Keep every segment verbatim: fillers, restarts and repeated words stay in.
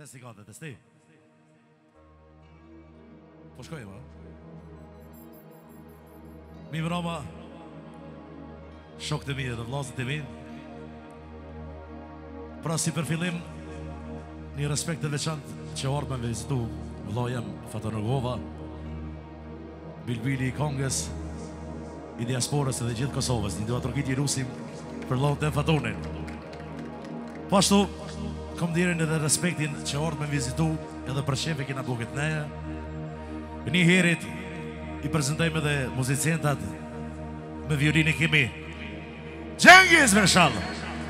Testi gati, testi. Po shkojmë, a? Mi mrama, shok të mi dhe të vlazët të mi. Pra si për fillim, një respekt të veçant që ardhme me vizitu vlojem Fatonogova, Bilbili i Kongës, i diasporës edhe gjithë Kosovës, një duha trokit i rusim për vlojnë të Fatonin. Pashtu, kom dirin edhe respektin që ardhme me vizitu edhe për shefe kina buket neja. Një herit i prezentojmë edhe muzicientat me violini kimi. Gjengiz Vershalë!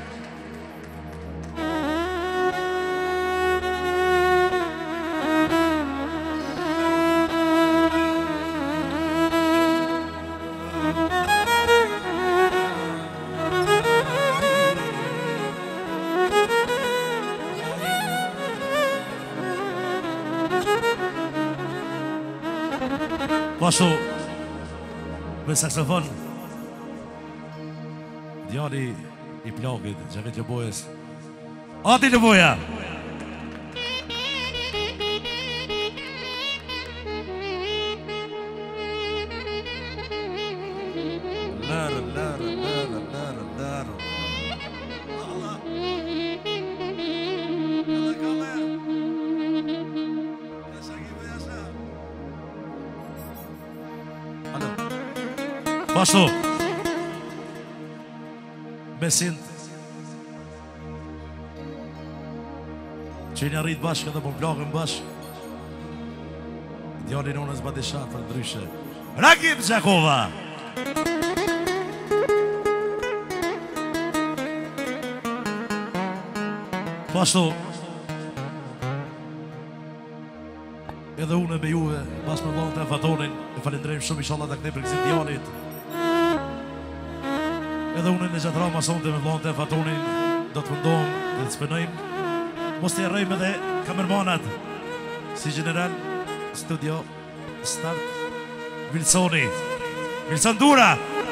Pashtu, me saksofon, djali i plagit, Gjavet Lëbojës. Ati Lëboja! Lërë, lërë, lërë, lërë, lërë. Allah! Allah kame! Jasa kive, jasa! Pashtu, besin që një rritë bashkë edhe po plagën bashkë. Djali nonës Badisha për ndryshe. Rakip Gjakova! Pashtu, edhe une me juve, pas me vlonë të Fatonin, e falendrejmë shumë inshallah të këne për këzit djalit. Edhe unë në gjatë rama sonde me vlonë të Fatonin, do të fundohëm dhe të spënojmë. Mos të jarrejmë edhe kamermanat, si general, studio, start, Wilsoni, Wilson Dura.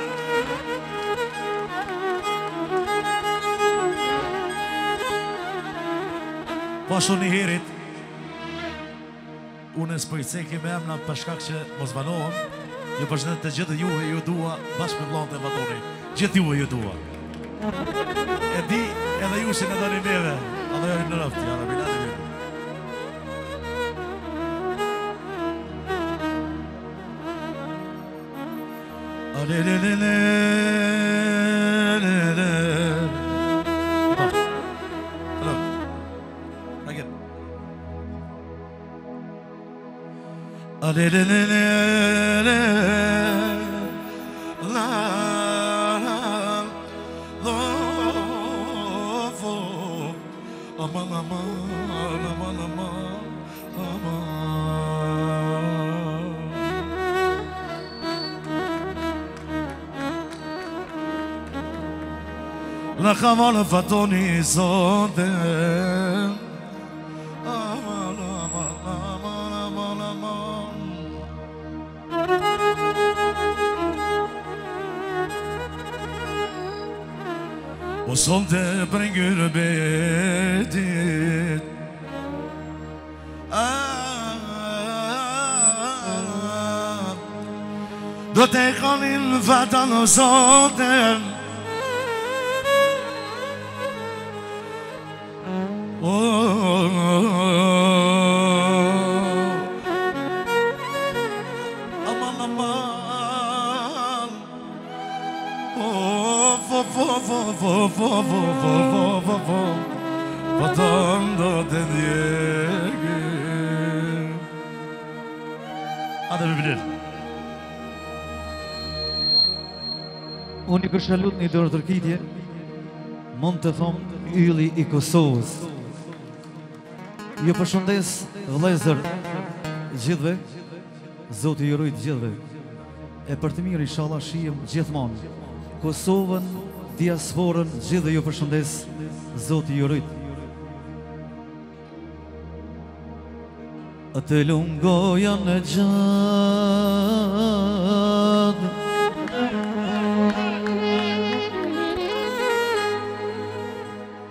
Pashtu një herit, unë e s'pojtëseki me emna përshkak që mos vanohëm, ju përshëndet të gjithë juve ju dua bashkë me vlonë të Fatonin. Gjithë juve ju dua. E di edhe ju si në doni neve, a do jari në rëfti, a da bilani me. A le le le le le le. Hello. Again. A le le le le le. Aman, aman, aman, aman, aman. La kavala Fatoni sonde. Aman, aman, aman, aman, aman. O sonde për ngyrë bedit. Do të kalin vatan o sonde. Aman, aman. Vo, vo, vo, vo, vo, vo, vo, vo, vo, vo. Vatan do të ndjegi. Ate me bilir. Unë i kërshalut një dorë tërkitje, mund të thomë ylli i Kosovës. Jo përshëndes vëllezër gjithve, Zoti ju rujt gjithve. E për të mirë inshallah shihem gjithmonë. Kosovën, diasporën, gjithë ju përshëndes, Zoti ju rujt. Atë lungoja në gjatë,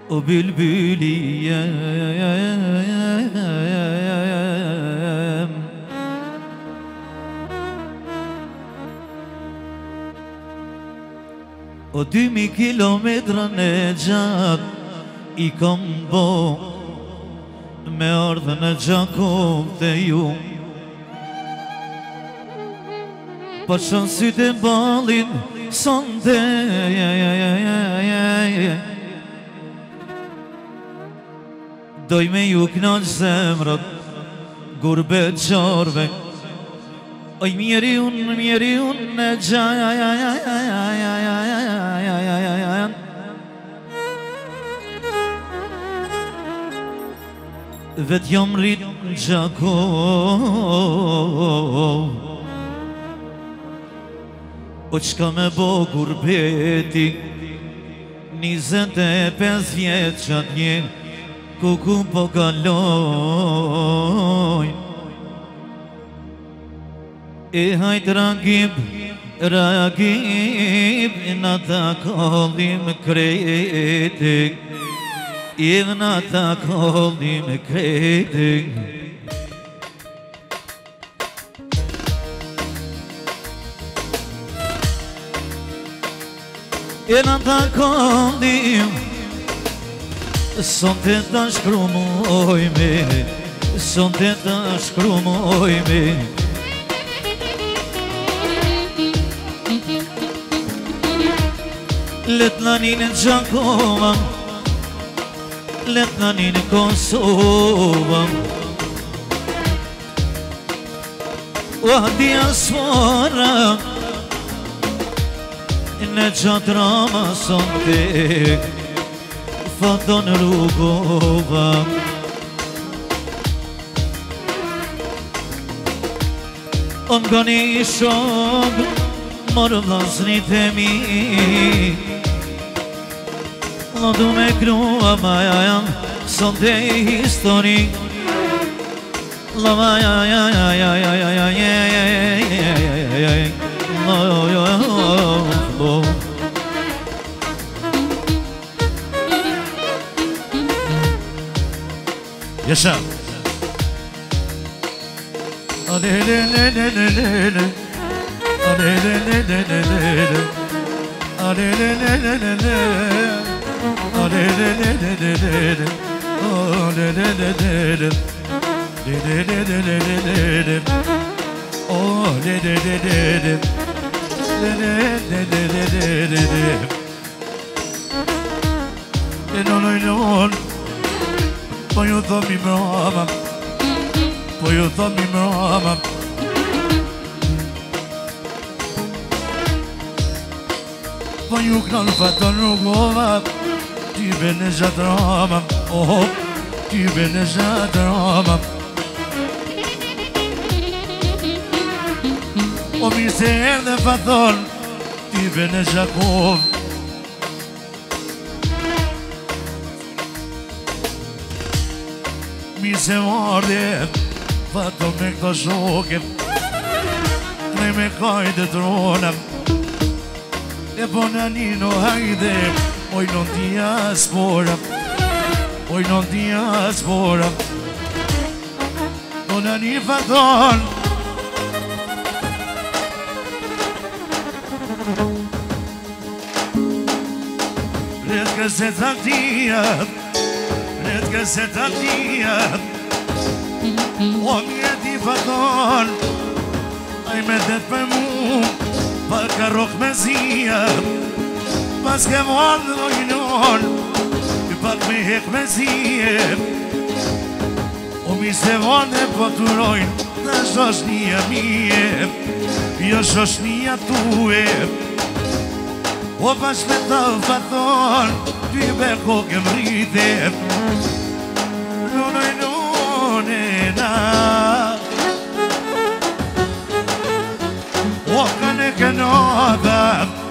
o bülbüliyem. O dy mi kilometra në gjatë I kom bo me ardhën e Gjakov të ju. Pa shon sytë e balin sonde doj me ju knaq zemrat gurbet qarve. Oj mjeri unë, mjeri unë në gjajan vet jom rrit në Gjakov. O qka me bo gurbeti Nizet e pes vjet qat një Kuku po kaloj E hajt ragib, ragib Në ta kollim kreti E në ta kollim kreti E në ta kollim Son të ta shkrumoj me Son të ta shkrumoj me Let nanin e Gjakova Let nanin e Kosova O diaspora Në gjatrama son tek Faton rrugova O m'goni shok Morë vlasnit e mi Lo du me krua maja jam Son te histori Lo maja ja ja ja ja ja ja ja ja ja Lo jo jo jo Yaşa. Ale le le le le le le. Ale le le le le le le. Ale le le le le le. Ale le le le le le le. Ale le le le le. Le le le le le le le. Oh le le le le le. Le le le le le le le. E non e non. Po ju thot mi mrama Po ju thot mi mrama Po ju knall faton rrugova Ty bene gjatrama Oh, ty bene gjatrama O mi se erdhe faton Ty bene Gjakov Mi se mardje, fato me këto shoke Ne me kajde tronam E po në nino hajde Oj non diaspora Oj non diaspora Po në një faton Red këse taktia Red këse taktia O mje ti faton Aj me det për mu Pa ka rok me zia Pas ke vallë dojnon I pak me hek me zije O mi se vallë po të rojnë Në shoshnia mije Jo shoshnia tue O pas me të faton Ty be koke mrite Nonoj nonena O këne kënada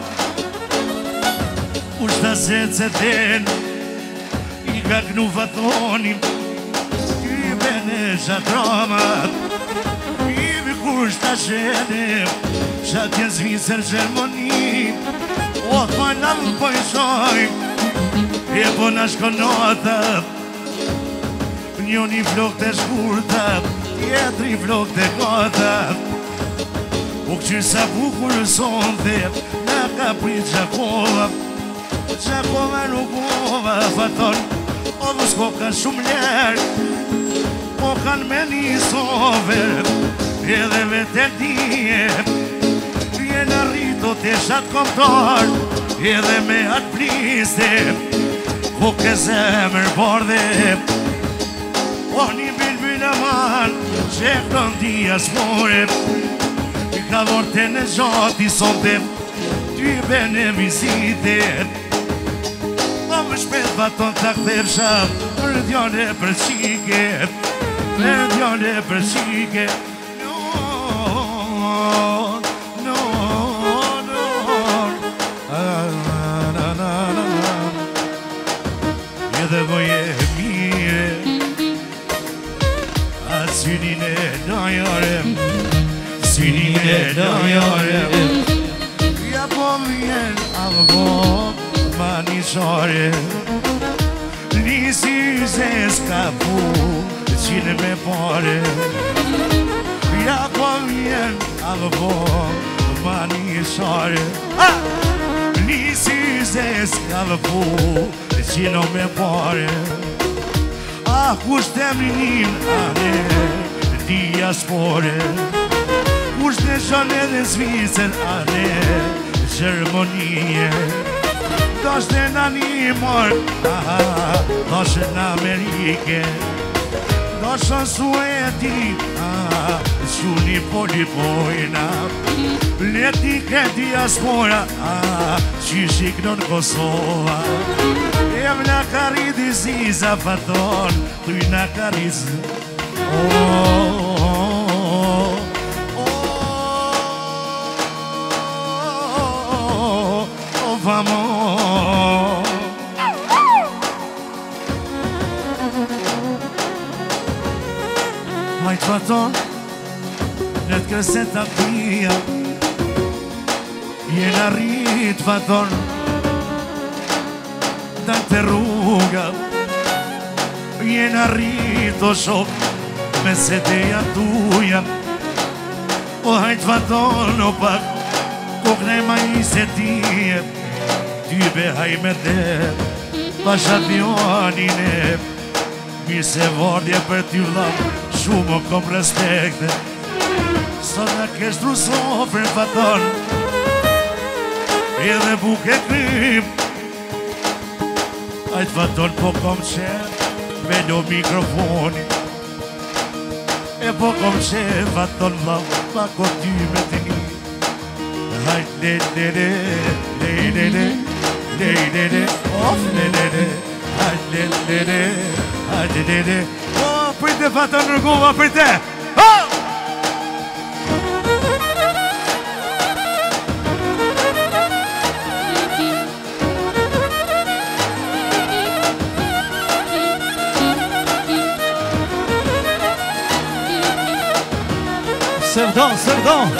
Ushta se të ten I ka kënu fatonim Ty bene shatramat I mi kushta shenem Shatjen zvisër gjermonim O të majnam po i shoj E E po na shkonotë, njoni flok të shkurtë, tjetri flok të kotë. U këqyrë sa bukur sonte, në ka prit Gjakova. Gjakova nuk ova, faton, o mos ko ka shumë lërë, po kanë me një sover, edhe vete dije. Vjen arrito të shatë komptar, edhe me atë pliste, po ke zemër bardhe. O një bilbil e manë, që e këton dijas more, i ka vorte në gjati sonte, ty bene vizite. O më shpet baton të këthesha, për djone për qike, për djone për qike. No, no, no, edhe voje mire, atë synin e dajare, synin e dajare. Ja po vjen avë po ma një share, një syze s'ka pu, qine me pare. Ja po vjen avë po ma një share, një syze s'ka pu, qino me pare. Ah, kush të emrinin ane, diaspore, kush të shon edhe Zvicër ane, Gjermonije. Do shte në një morë, do shte në Amerike, do shte në Sueti, që një polipojna. Leti ke diaspora, që shiknon Kosova. E më ka rriti ziza faton, tuj në ka rrizi. Oh, vamos. Hajt faton, në të kreset të pia, jena rrit faton, da të rruga, jena rrit o shok, me seteja tuja. O hajt faton o pak, kokne ma i se tije, ty be haj me dhe, pasha avionin e, mi se vardje për ty vlam, shumë o kom respekte. Sot në kesh tru sofrën faton, edhe buke krip. Ajt faton po kom qenë, me lo mikrofoni, e po kom qenë faton vlam, pa ko ty me të një. Hajt le le le, le le le, le le le, of le le le, hajt le le le, hajt le le. O, prite faton nërgova, prite! Sërdon, sërdon.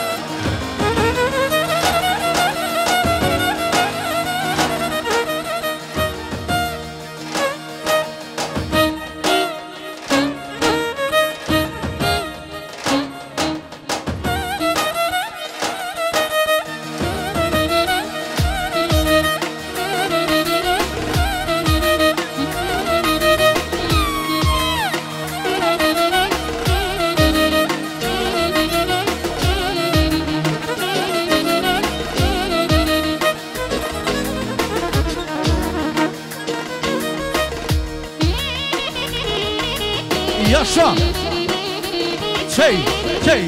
Jasha, qej, qej.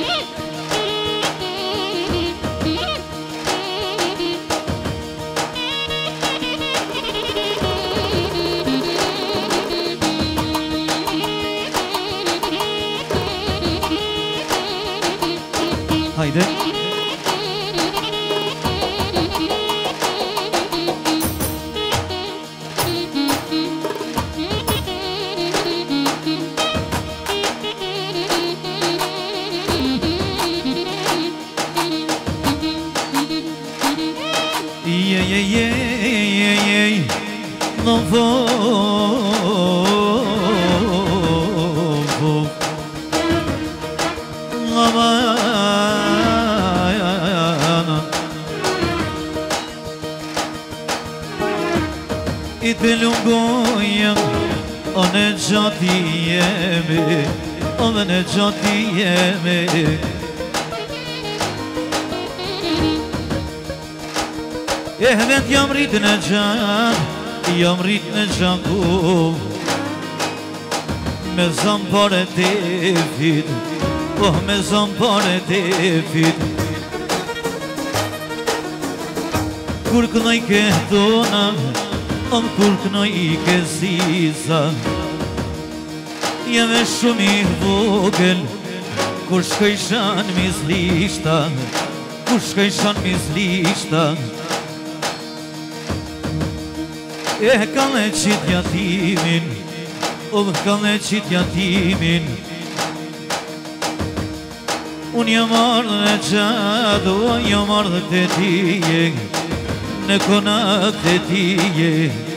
Hajde. O në gjati jemi, o me në gjati jemi. E vet jam rritë në gjatë, jam rritë në gjaku. Me zëmë pare të fit, oh me zëmë pare të fit. Kur kënoj ke tona, om kur kënoj ke ziza. Jeme shumë i vogël, kur shkoj shanë mizlishta, kur shkoj shanë mizlishta. E kanë e qitë jatimin, o kanë e qitë jatimin. Unë jam ardhë në gjadu, jam ardhë të tije, në konak të tije.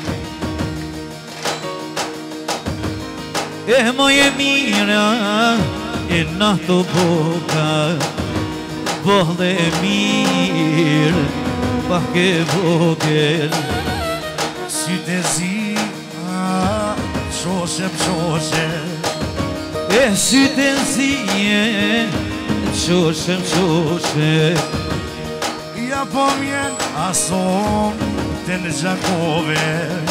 E moje mira, e nato boka, bolle mirë, pak e vogël. Sytë e zi, a, qoshem, qoshem. E sytë e zi, qoshem, qoshem. Ja po mjen ason të në gjakove.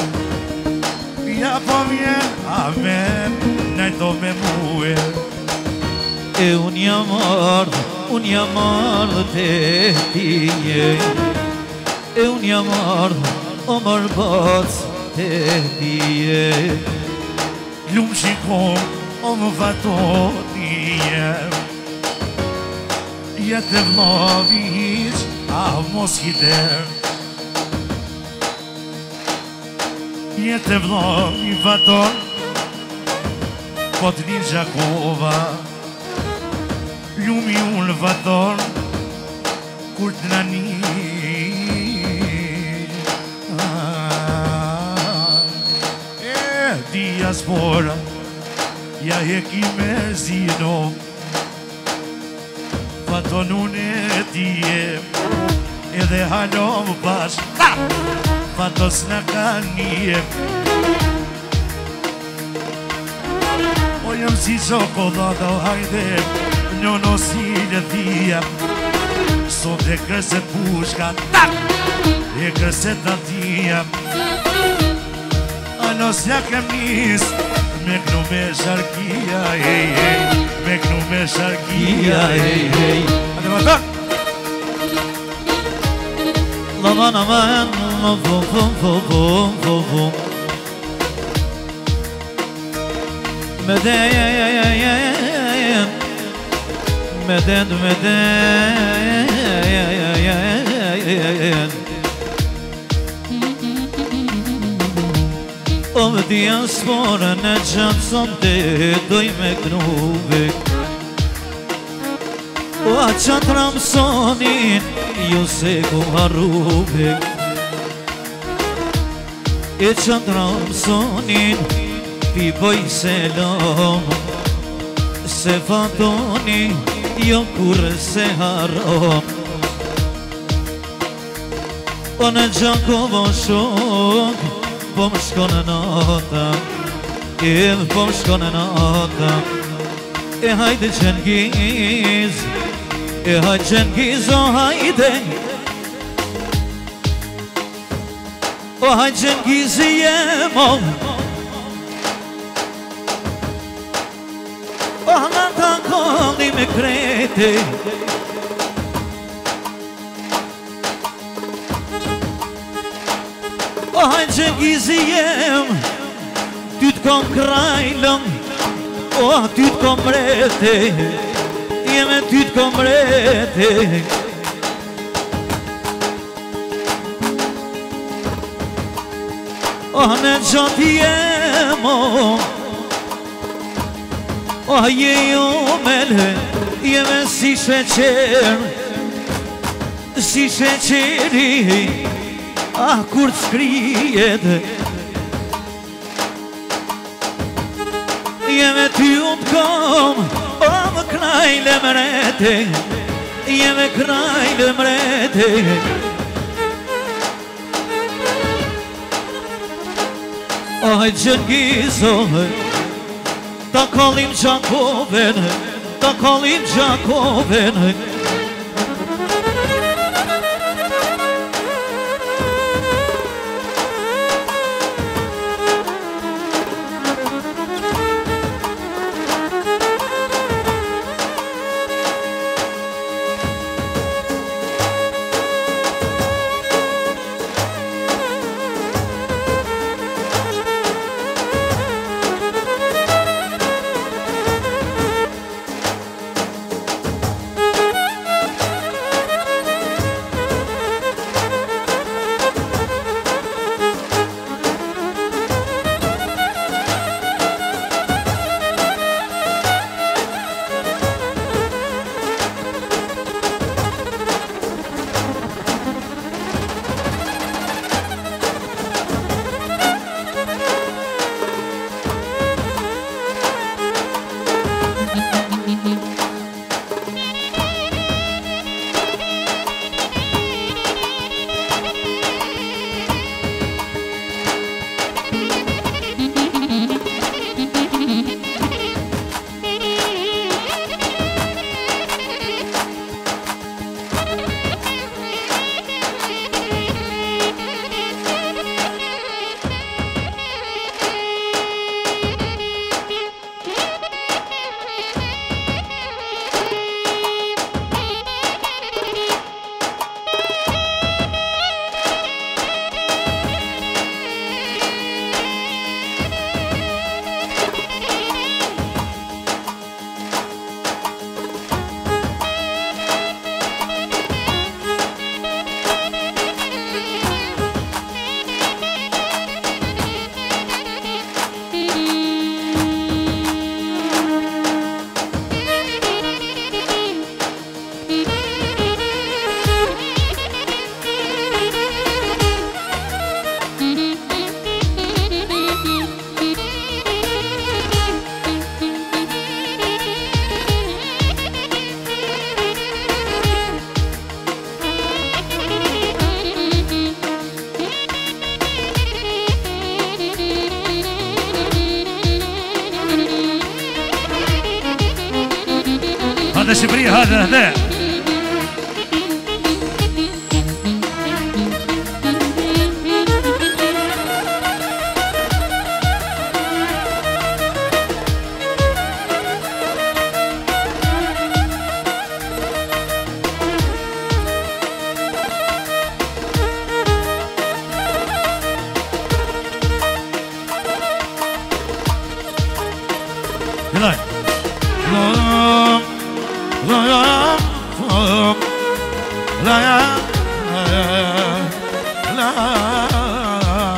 Ja po mjen amen, najto me muë. E unë jam ardhë, unë jam ardhë të tije. E unë jam ardhë, o mërbac të tije. Lumë shikon, o më vatonije. Jetë vloviq, a mos hider. Jetë vlovi vaton, po të një gjakova. Lumi unë vaton, kur të nani. Diaspora, ja e ki merzino. Faton unë e tije, edhe halom bash. Fatos në kanije. O jam si qokolata, o hajde, në nosilë dhia. Sot e kërset pushka, e kërset atia. Anos ja kem nis, me knu me sharkia, hej, hej, me knu me sharkia, hej, hej. Ate më tërë! Laman aman, vum vum vum vum vum vum. Meden, meden, meden. O më diaspora në gjatë sonde, doj me knuve. O a qatë ramsonin, ju se ku harruve. E qatë ramsonin, pi boj selam. Se fatoni, jo kur se harrom. O në Gjakovo shok, po më shkone nata, e po më shkone nata. E hajde Gjengiz, e hajde Gjengiz, o hajde. O hajde Gjengiz i jemo. O nata kolli me krete. O hajtë Gjengizi jem, ty t'kom krajlëm, o ty t'kom mrete, jeme ty t'kom mrete. O në gjatë jemo, o je jo mele, jeme si sheqer, si sheqeri. Ah, kur të shkrijet, jeme ty unë t'kom, o më krajle mrete, jeme krajle mrete. O Hajt Gjengizohet, ta kallim Gjakoven, ta kallim Gjakoven. هذا شبري هذا هذا يلا لا يا لا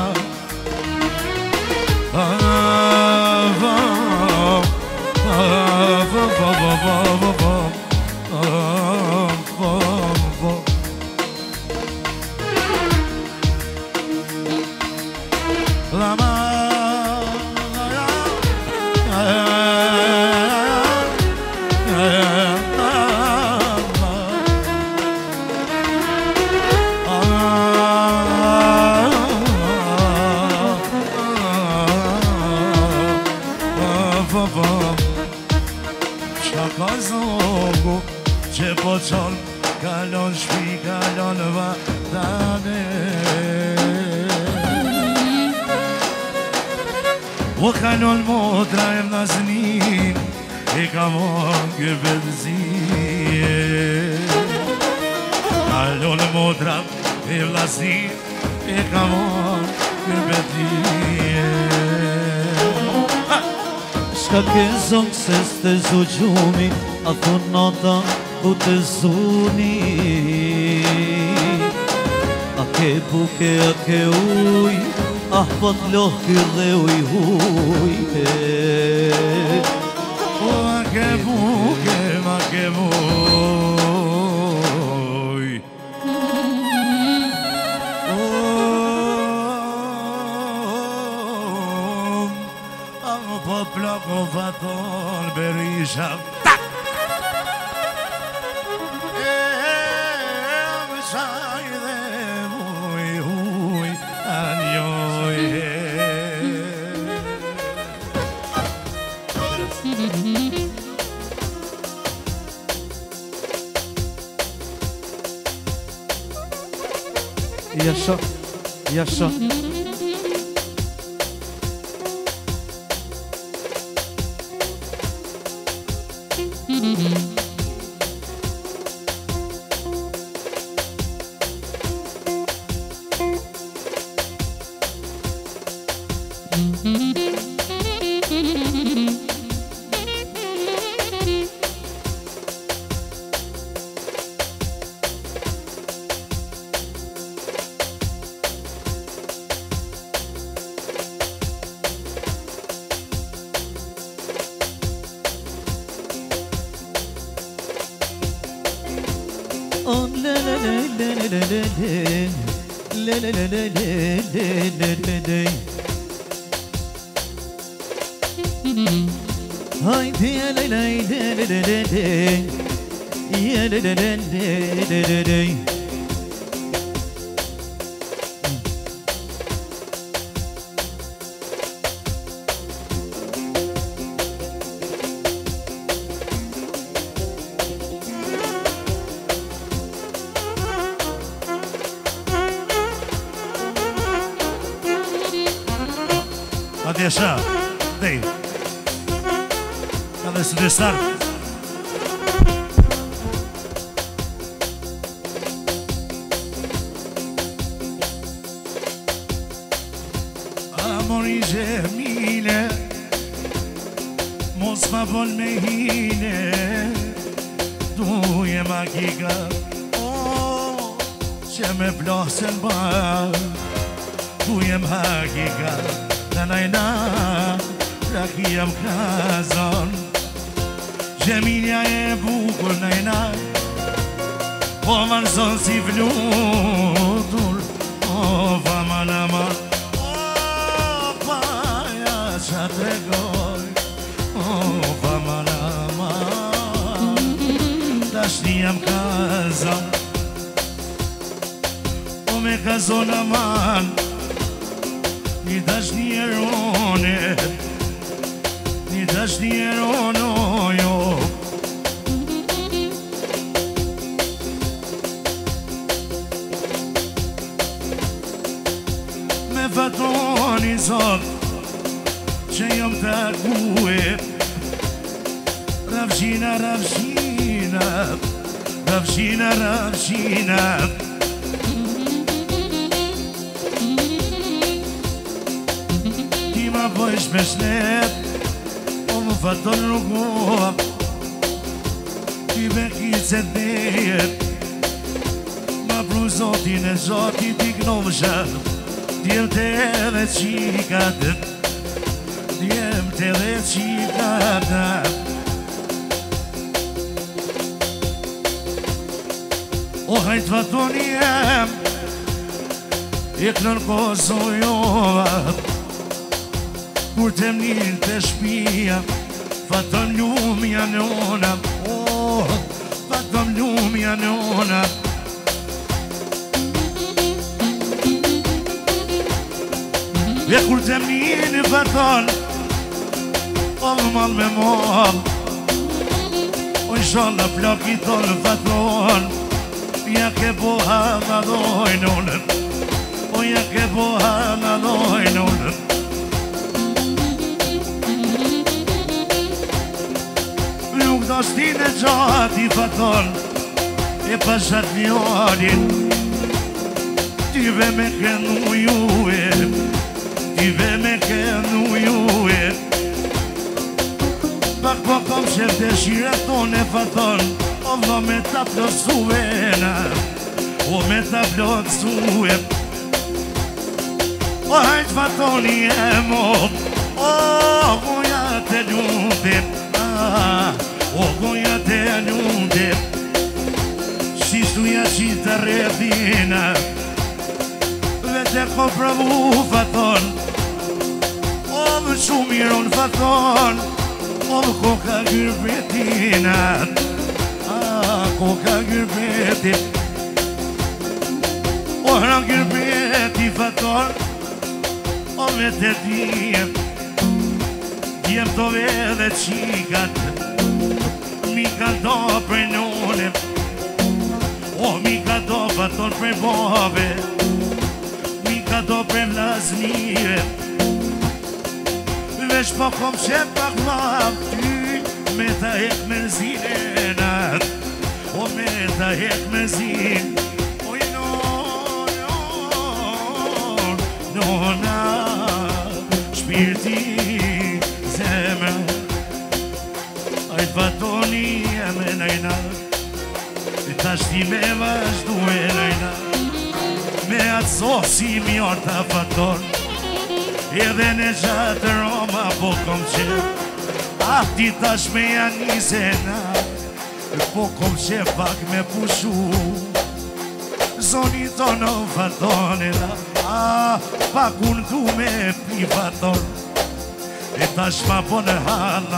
Shakazogo, Chepochon, Kalon Shpi, Kalon Vadane. وخلوا المدرة نازنين كمان بنزين خلوا المدرة نازنين كمان بنزين Shka ke zong se s'te zu gjumi, a thun nata ku të zuni. A ke buke, a ke uj, ah pot lohky dhe uj huj. O a ke buke, a ke uj. Plako faton berisha tak e msaj dhe uj uj anjoj Yaşa, yaşa. Oh la la la la la la la la la la la la la. Haydi ya la la la la la la ya la la la la la la. Hadi yaşa. Değil. Hadi süresler. Amori Cemile Mos ma bol me hile Duje magika Oh Që me plasën bar Duje magika Nanajna Rakia m'kazon Gjemilja e bukur najna Po marëson si vlutur O pa malama O pa ja qa tregoj O pa malama Dashnia m'kazon O me kazon aman Një dashni erone Një dashni erono jo Me fatoni zot Që jom të akue Ravshina, ravshina Ravshina, ravshina Po ish me shnet O më faton rrugoa Ty me kicet nejet Ma pru zotin e zotit i knovësha Djem të edhe qikat Djem të edhe qikat O hajt fatoni jem Ik nën Kosovë Kur të mnil të shpia Fatëm lumja në ona Oh, fatëm lumja në ona E kur të mnil fatën O më mal me mal O në shala plak i tonë fatën Ja ke boha në dojnë onën O ja ke boha në dojnë onën Nuk do shtin e gjati faton E pashat njorin Tyve me kënu juve Tyve me kënu juve Pak po kom shef të shire ton e faton O vë me ta plotësue na O me ta plotësue O hajt fatoni e mo O goja të lutim O goja të lutim Shistuja qita rethina Vete ko pravu faton O më shumë i ronë faton O më koka gërbetina A koka gërbetin O hra gërbeti faton O me të tijem jem të vede qikat, mi ka do për nune, o mi ka do faton për bove, mi ka do për mlaznire, veç po kom qep pak ma ty, me ta hek me zine nat, o me ta hek me zine, oj no, no, no na, shpirti zemra, ajt fatoni e me najna, ta shti me vazhdu e najna, me atë sosi mi orta faton, edhe në gjatë Roma po kom qep, ati tash me janë një zena, po kom qep pak me pushu, zoni tono fatonela, a pak unë du me pi faton, e tash ma po në hala,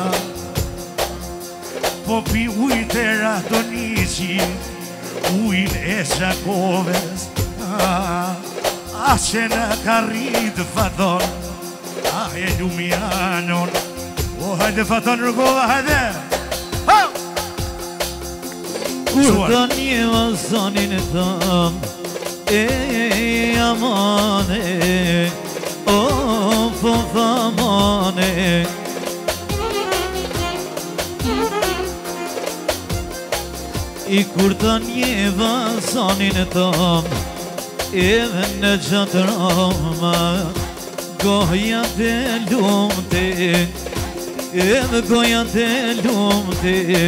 po pi ujt e ratonici, ujt e shakoves, a, a që në ka rritë faton, a e lumianon, o hajde faton rëgova, hajde! Ha! Kur të një vazonin e thëm, e amane, o po famane, i kur të një vazonin e thëm, edhe në gjatë Roma, goja të lumëte, edhe goja të lumëte,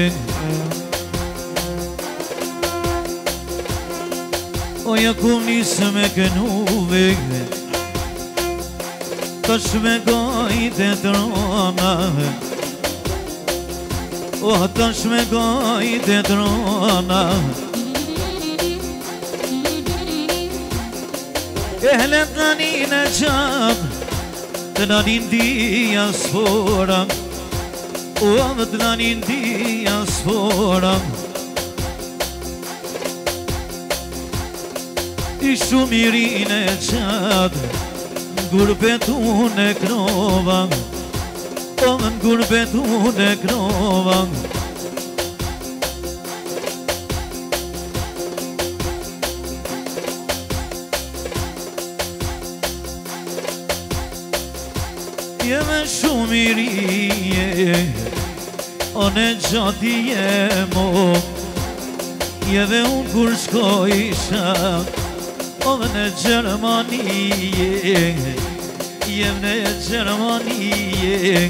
oja kum nisë me kënuve, tash me gojtë të Roma, o tash me gojtë të Roma, e hele të një në gjabë, të në një ndija sfora, o dhe të në një ndija sfora, i shumë i rinë e qatë, në gurbetun e knova, o në gurbetun e knova, jeme shumë i rije, o në gjati jemo, jeve unë kur shkojisha, o dhe në Gjermanije, jem në Gjermanije,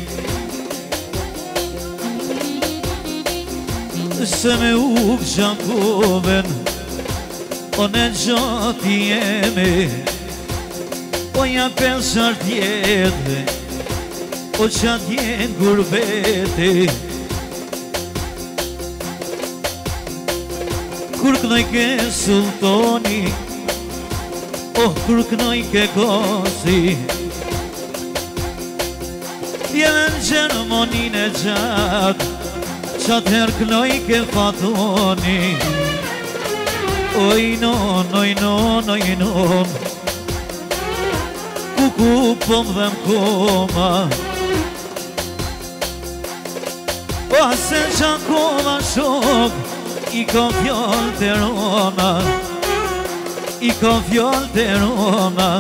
se me uk Gjankoven, o në gjati jeme, o ja pesar tjetë, o qatë jenë gurbete, kur kënoj ke sultoni, oh kur kënoj ke kosi, jeme në Gjermanin e gjatë, qatë her kënoj ke fatoni, oj non, oj non, oj non, kuku pëm dhe m'koma, o se Gjankova shok, i ka fjall të Roma, i ka fjall të Roma,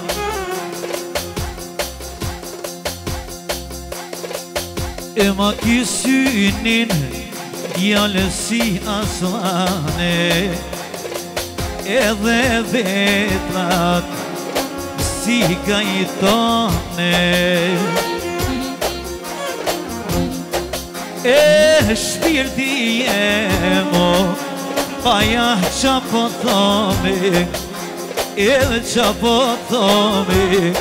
e ma kisynin jale si aslane, edhe vetrat si ka i tone, e shpirti jemo, paja qa po thome, edhe qa po thome,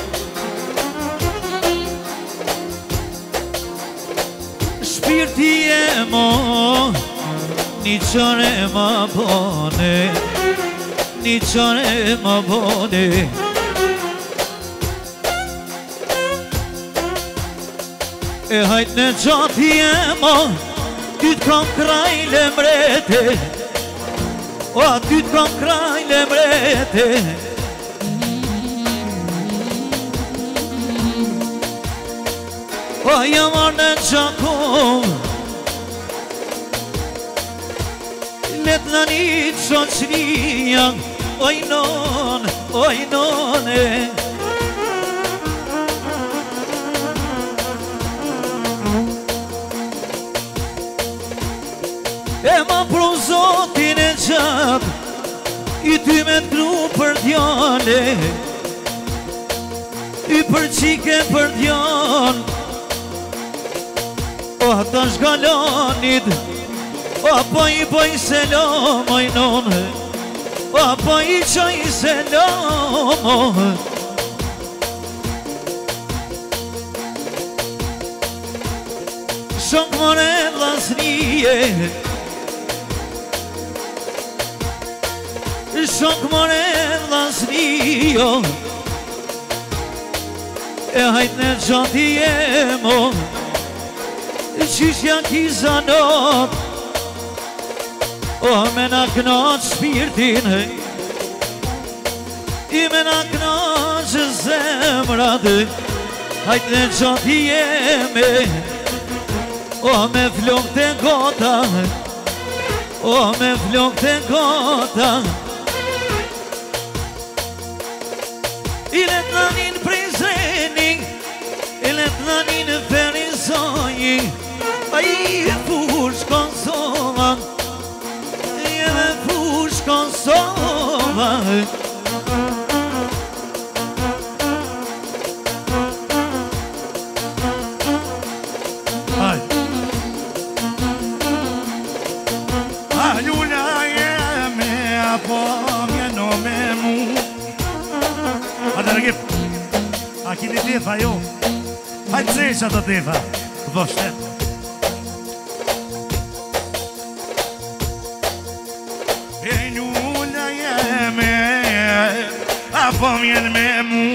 shpirti jemo, një qare ma bone, një qare ma bone, e hajt në gjati jemo, ty t'kam kraj lemrete, o ty t'kam kraj lemrete, O jam arë në Gjakov Let në një qoqëria Oj non, oj none E ma pro zotin e gjat I ty me t'kru për djale I për qike për djan O ata shgalanit O pa i bëj selam oj none O pa i qaj selam Shok more vlasnije Shok more vlasnije E hajt në gjati e mo Qishja kiza not O me na knaq shpirtin I me na knaq zemrat Hajt në gjati e me O me flok të gota O me flok të gota I let nanin prezening I let nanin ferizojing A i e fush konsova I e fush konsova Aj A luna jeme apo mjeno me mu A dërgjip, a kini tefa jo Hajtë ceqa të tefa Vështet E njula jeme Apo mjen me mu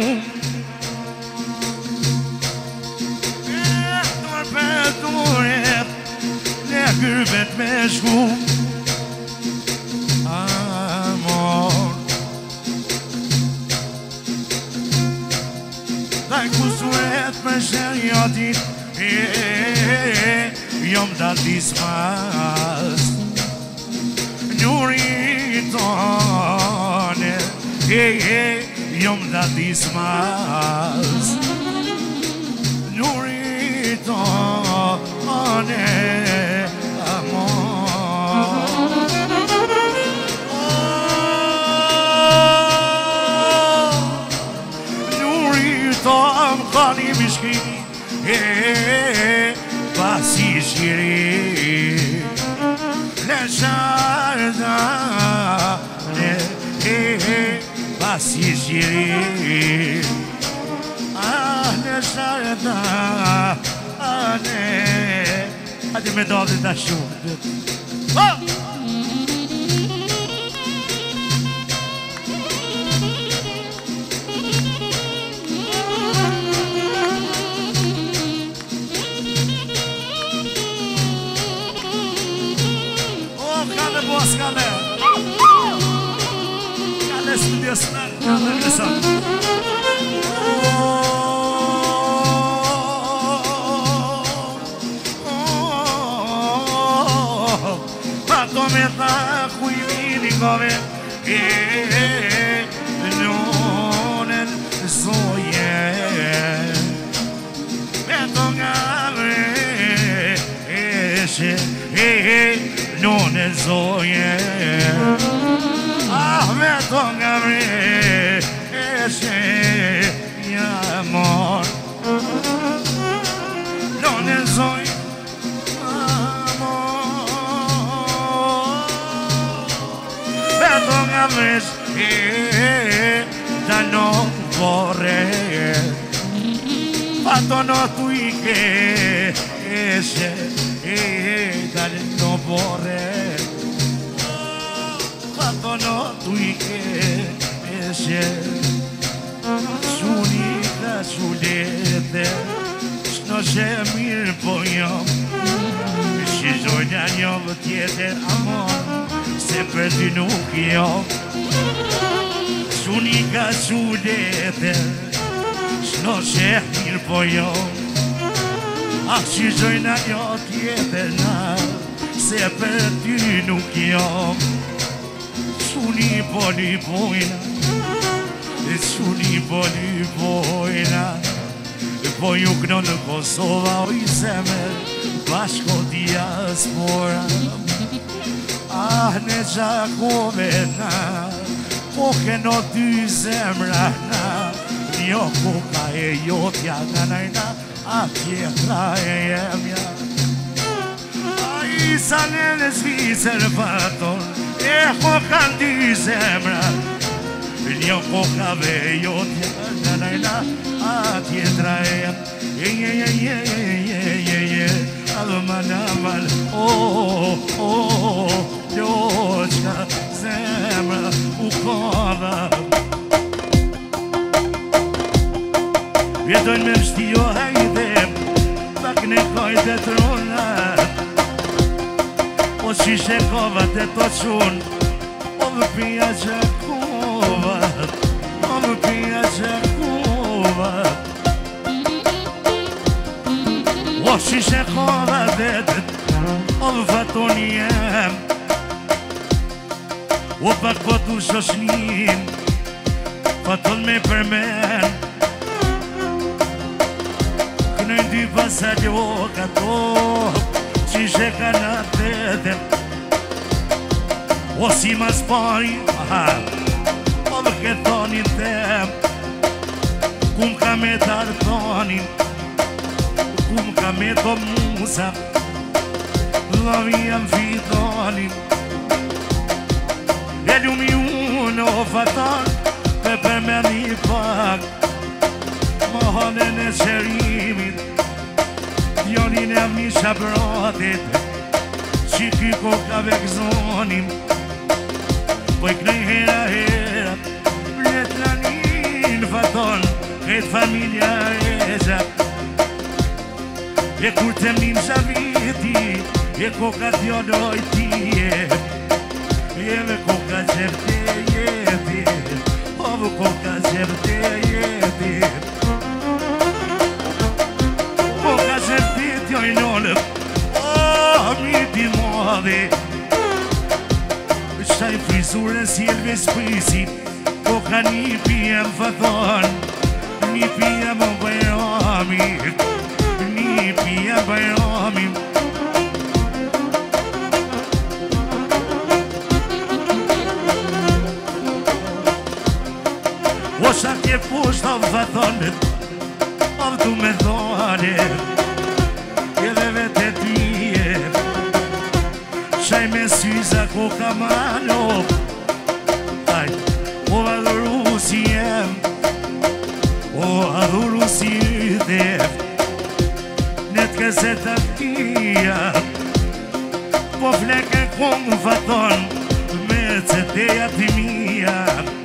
E tur për turet Ne kyrbet me shku Amor Daj kusuret për shërjotit Jom da dismas Njuri tone Jom da dismas Njuri tone Amor Tom kani mishkini e pasi shiri le sharda e pasi shiri ah le sharda ne hadi me dodi da shumë oh Skale Skale studioslar Skale lesa Pato me ta kuj vini kove Njonen zoje Beto nga vre Eshe Non e zoje Ah, me tonga vre Eshe Ja amor Non e zoje Amor Me tonga vre Da non vorre Fatto no tu che Eshe E dale no vorre Fatto no tu che esce Sunika sulete Shno se mirë po jam Shizojnë një tjetër amor Se për ty nuk jam Sunika sulete Shno se mirë po jam A që gjojna jo tjetër na, se për ty nuk jam. Shuni po lypojna, shuni po lypojna, po ju këno në Kosova o i zemër, bashko diaspora. Ah, në Gjakove na, po keno dy zemra na, një koka e jotja na najna, a tjetra e jemja. A i sa në në Zvicër paton, e koka dy zemra, një koka ve jotja na najna, a tjetra e jem. Je, je, je, je, je, je, je, alman, alman, oh, oh, ljoqka zemra u kova. Vjetojnë me mështio hajde, pak ne kojtë të tronat, o qishe kovat e to qunë, o më pia Gjakovat, o më pia Gjakovat. O qishe kovat e të, o më fatoni jem, o pak po tu shoshnin, faton me përmen. Kënoj dy pasa ljoka to, qishe ka në tëtëm, o si mas pari, aha, o më këtonin tem, kum ka me tartonin, kum ka me to musa, lavi jam fitonin. E lumi unë o faton, pe për me një pak, më hënën e qërimit, djonin e mi shabratit, që ky koka vekzonim, po i knëj hera hera, vlet lanin faton, këtë familja e gjak. E kur të mnin shaviti, e koka t'jodoj tije, e me koka gjepte jeti, o vë koka gjepte jeti. Koka gjepte t'joj nonëm, o mi ti modhi, qaj frizurën si Elvis Prisi, koka një pijem fathon, një pijem o bajrami, një pijem bajrami. O shatje pusht o fathonët, o vëtu me dhone, edhe vete tyje, qaj me syza koka mano, aj, o adhuru si jem, o adhuru si ytef, në t'këzet atia, po fleke kongë faton, me cëteja t'imia.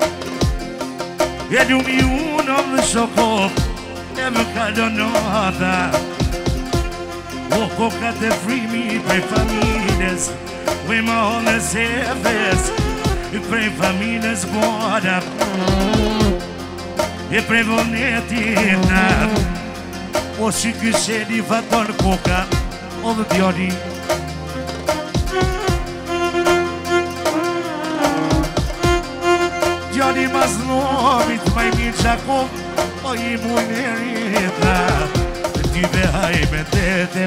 E lumi unë om në shokop, e më kalonata, o koka të frimi prej familjes, u e më honë zefes, prej familjes boda, e prej vonetina, o që këshedi faton koka, o dhe djoni. Djoni mas nomit, maj mi Gjakov, o i mujnë e rita, ty dhe hajme tete,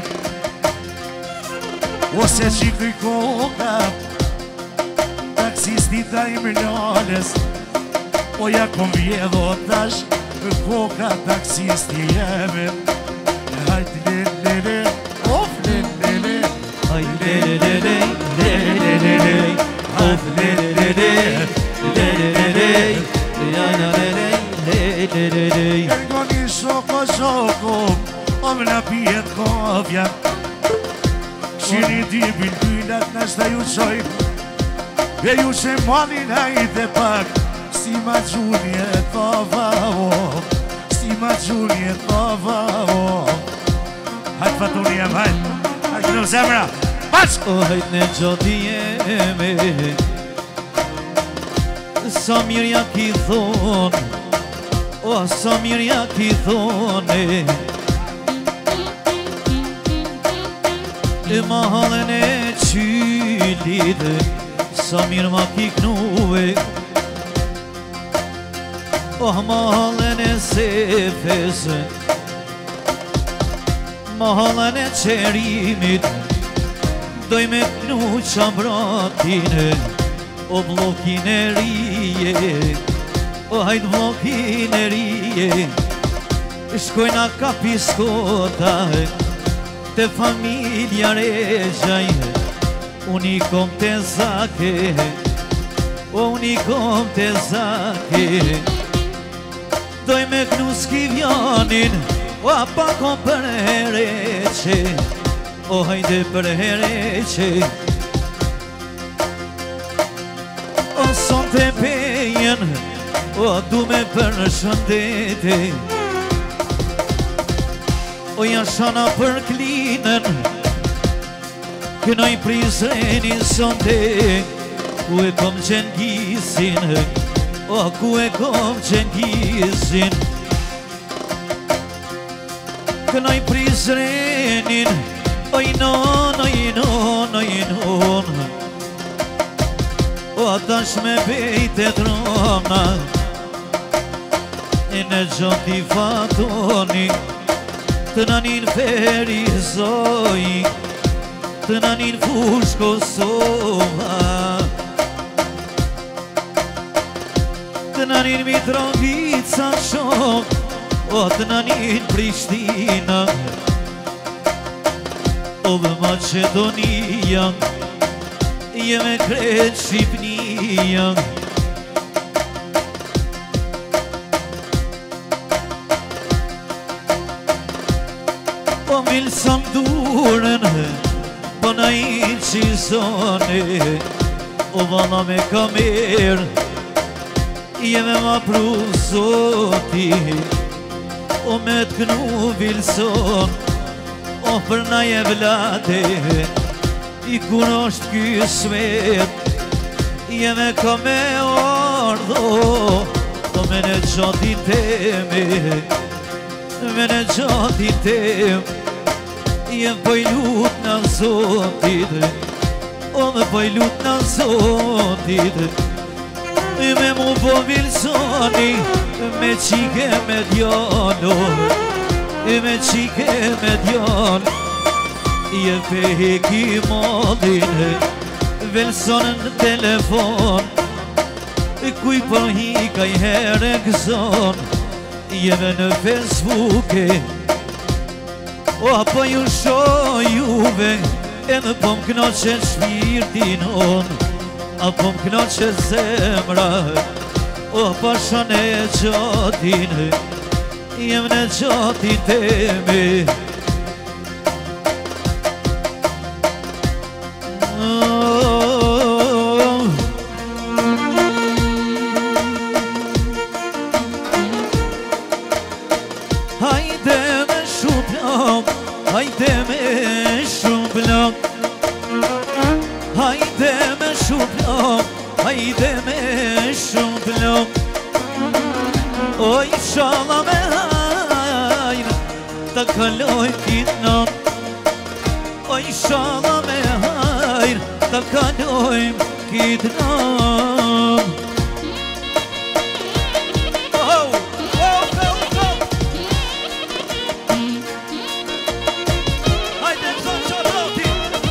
ose që këj koka, taksisti ta i mërnales, o ja kom vjedho tash, koka taksisti jeme, hajt le le le, of le le le, hajt le le le, le le le le, of le le le, le le le le, Ergoni shoko shoko, om na pijet kofja, Shini di bilbynat nashta ju qoj, e ju që malin hajde pak, si ma gjunje tova o, si ma gjunje tova o. Hajt fatuni jem, hajt, hajt në zemra, hajt! O hajt në gjoti jeme, sa mirja ki thonë, o sa mirja ki thonë, E mahalen e qylit sa mirë ma kiknuve Oh mahalen e sefes Mahalen e qerimit Doj me knu qamratine O blokin e rije O hajt blokin e rije Shkojna ka piskota Te familja regjaj Unë i kom të zake O unë i kom të zake Doj me knu skivjanin O apa kom për hereqe O hajde për hereqe O son të pejen O du me për shëndete O jashana për klinën Kënoj prizrenin sonde Ku e kom Gjengizin O ku e kom Gjengizin Kënoj prizrenin Oj non, oj non, oj non O atash me bejte trona E në gjoti fatoni Të nanin ferizoj Të nanin fush Kosova Të nanin Mitrovica shok O të nanin Prishtina O dhe Macedonia Jeme kret Shqipnia Po milë sa mduren Po na i qizone O vana me kamer Jeme ma pru zoti O me t'knu vilson O për na je vlade I kur është ky svet Jeme ka me ordo O me në gjatin teme Me në gjatin tem Jem poj lut në zotit O me poj lut në zotit Me mu po vilsoni Me qike me djalo Me qike me djalo Jem pe heki modin Vilson në telefon Kuj po hika i herë gëzon Jeme në Facebooke O apo ju shoj juve E më po më knoqe shpirtin on Apo më knoqe zemra O apo shane gjatin Jem në gjatin teme Shala me hajr Ta kaloj kitë not Oj shala me hajr Ta kaloj kitë not Oh, oh, oh, oh Hajde të zonë qaroti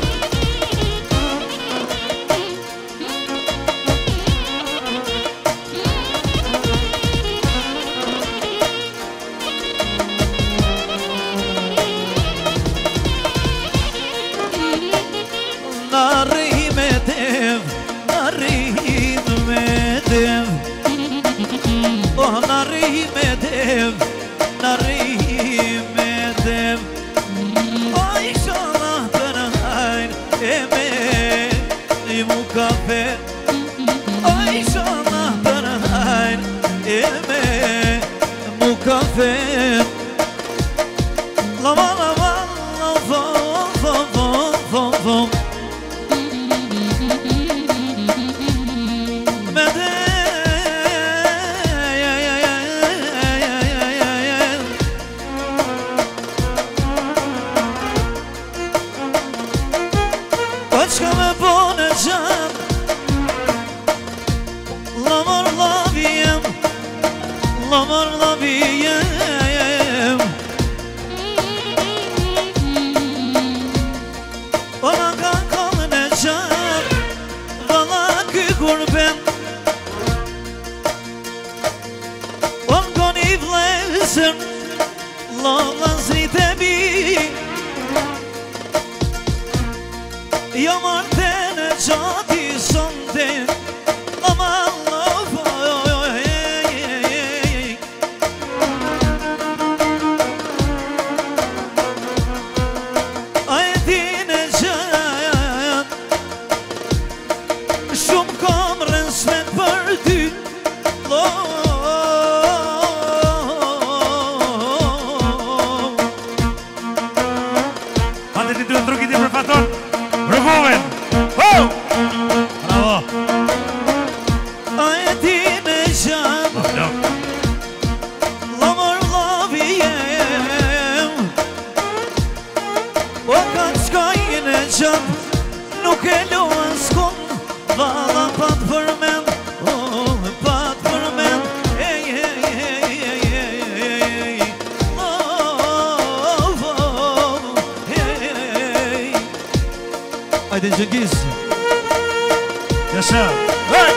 Oh, na rri me dev, na rri me dev O i shala për hajr e me i mu kafe O i shala për hajr e me mu kafe Lava, lava, lava, lava, lava, lava Me dev Jo marrë në gjati sonde Ama Allah A e ti në gjat Shumë kam respekt për ty Hajde ti duhet rrugit i për Faton Rëgoven Bravo A e ti në gjat Lamër lavi jem O ka qkaj në gjat Nuk e loën s'kon Vala pat për men O pat për men Ej, ej, ej, ej, ej, ej Oh, oh, ej, ej Ajde Gjengis Jasha Hey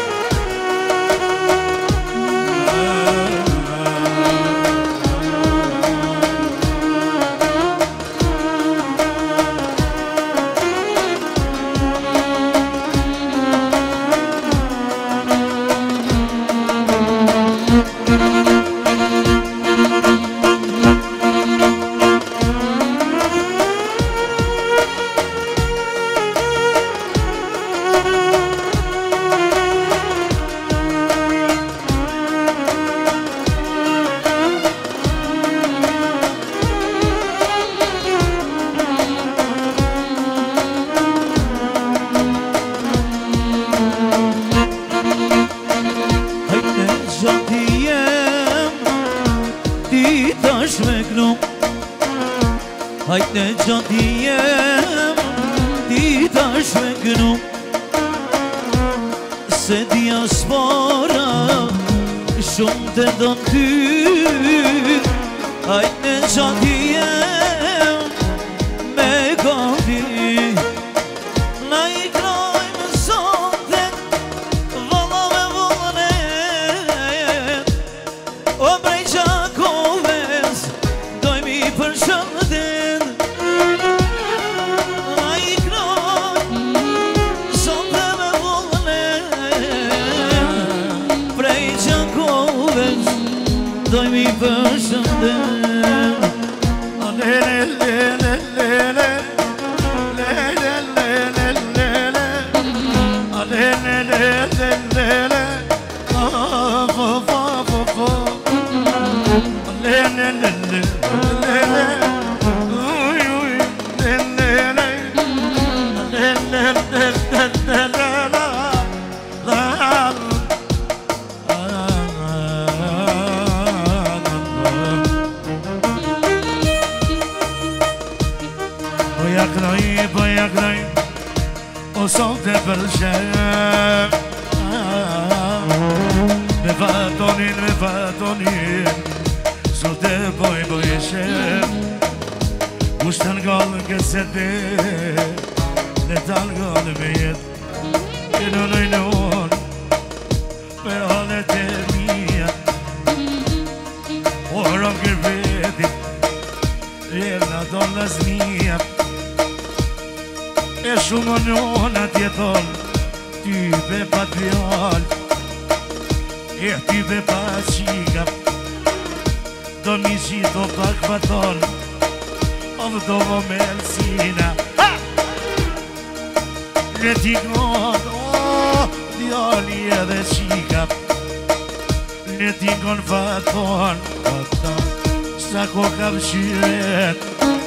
Hajt në gjati jem Ti tash me gënu Se diaspora Shumë të don ty Hajt në gjati jem Me gati Na i krojmë sondet Valla me vullnet O brej Gjakoves Dojmi për shëndet Dojmi për shëndem Le le le le le le Le le le le le le Le le le le le le Fo fo fo fo Le le le le le le Uy uy Le le le Le le le le le le O sot e përshem Me Fatonin, me Fatonin Sot e boj boj e shem Kush të ngallë këset be Ne të ngallë me jet E në nëjnon Me halet e mija O rëm kërvetit Jevna do në zmija E shumë nëna tjeton Ty be pa t'vjall E ty be pa qika Do mi qito pak paton O do vo me lësina Le t'i kon O djali edhe qika Le t'i kon faton Sa ko ka pëshyret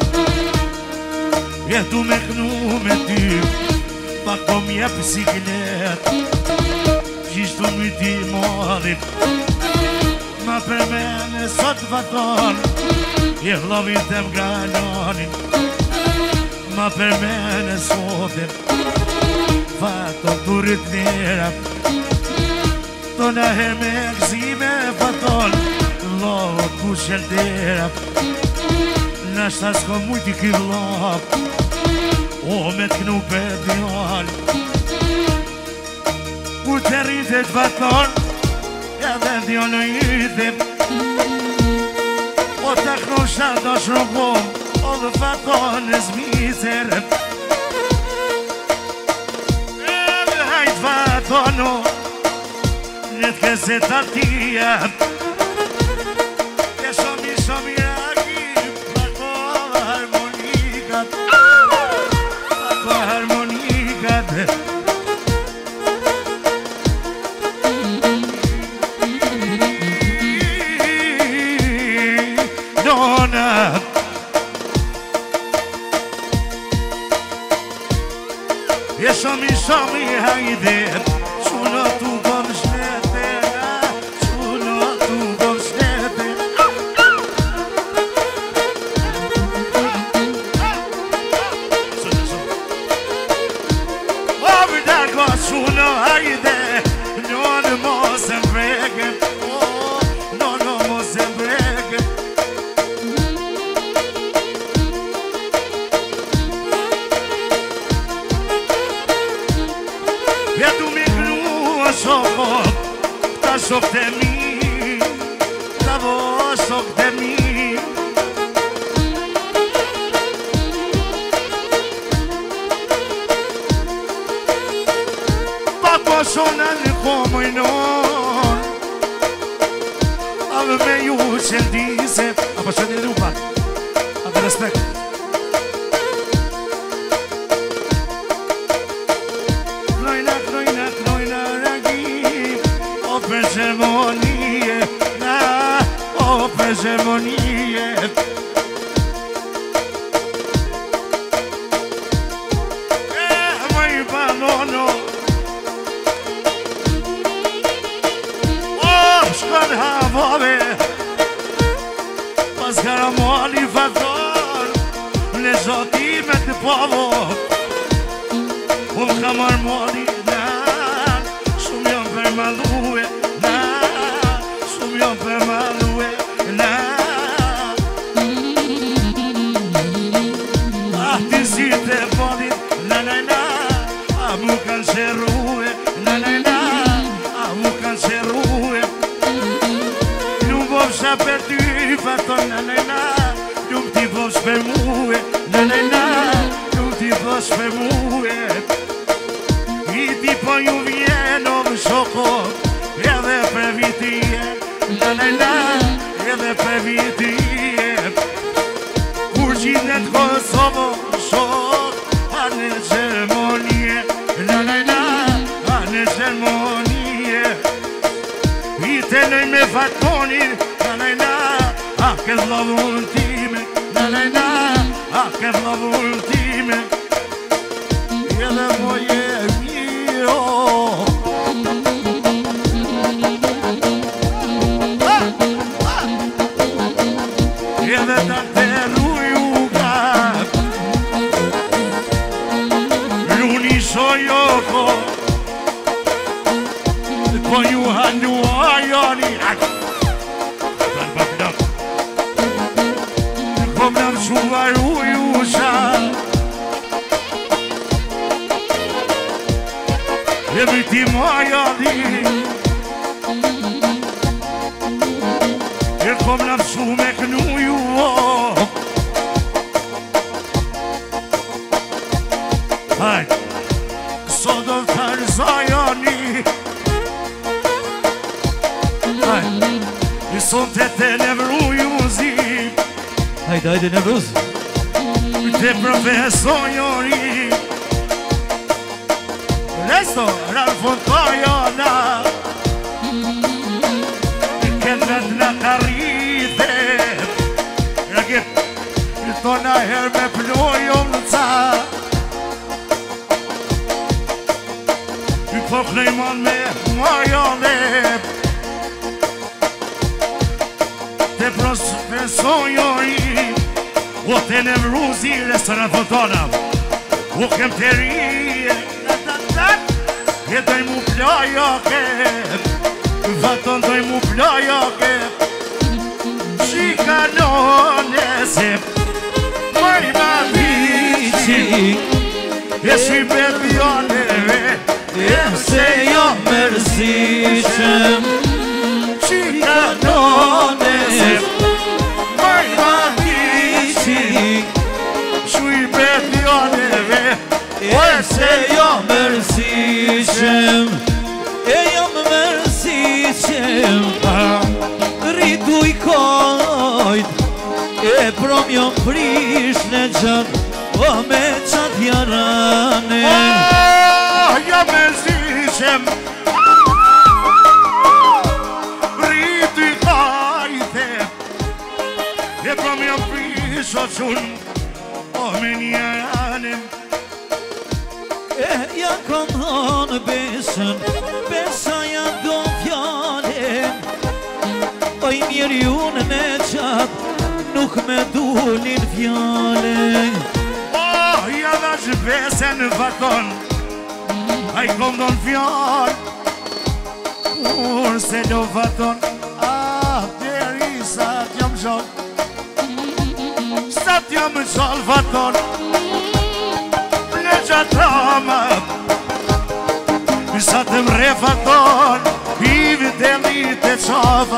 E tu me kënu me ty Pak po m'je pësiklet Gjishtu më ti malit Ma për mene sot Faton E vlovin të m'galonin Ma për mene sotin Faton të rritnera To në her me këzime Faton Lovot ku sheltera Nashta s'ko mujti ky vlop O me t'knu për djall Kur të rritet Faton Edhe djallë ythem O të knu shatë do shrugom O dhe Faton në zmiser se tartia e shomi shomi ragi pako harmonikat pako harmonikat nona e shomi shomi hajde Quno tu bom shnete, quno tu bom shnete Ove darko quno hajde, nonë mos e mbreke Nonë mos e mbreke Vedu mi Shoko, ta shok të mi, ta vo shok të mi Pa po shona në komojnon Ave me ju që ndise Apo që një lupa, ave respekt Knojna, knojna, knojna për gjermonije, na, o për gjermonije E, më i banono O, shkon havove Pas karamoni fator Le zotime të povo Unë kam armoni, na Shumë jam për malue Shumë për malue, na Ah, ti si të bodit, na, na, na A mu kanë qërrue, na, na, na A mu kanë qërrue Nuk bofsha për ty, faton, na, na, na Nuk ti bosh për muhe, na, na, na Nuk ti bosh për muhe I ti po ju vjeno më shoko Edhe për vitije La la la, edhe për vitije Kur gjindet Kosovo shok A në Gjermonije La la la, a në Gjermonije I tenoj me fatonin La la la, a ke vlavun time La la la, a ke vlavun time Edhe moje mio Edhe ta të rrujuga Runi shojoko Po ju handu ajani Po më në shua rrujusha E viti majani E kom në pësu me kënu ju Hajt, sot do të rëzajani Hajt, i sot të të nevru ju zi Hajde, hajde nevruz Të profesojori Resto, rarfontojona Këndet në karite Rëgjit, i tona her me plojom në ca I po knejmon me majone Të profesojori O të nevruzi restoran fontona O kem të rije E doj mu plaja ke Vaton doj mu plaja ke Shikanone se Maj ma vici E shi bedioneve E se jo mërziqem Shikanone se Maj ma vici Shui bedioneve E se jo mërziqem E jo mërziqem E prom jo prish në gjatë, o me qatë jarane. Oh, ja me zishem rritu i kajte, e prom jo prish o qun, o me një janem. E ja kom dhonë besën, besa ja do fjallin. Oj mirë unë në qatë, nuk me dullin fjallin. Oh, ja da që besën vaton, a i kom don fjall, kur se do vaton. Ah, deri sa t'jom gjall, sa t'jom gjall vaton. Trama sa të mre faton, pivi të lit e qava,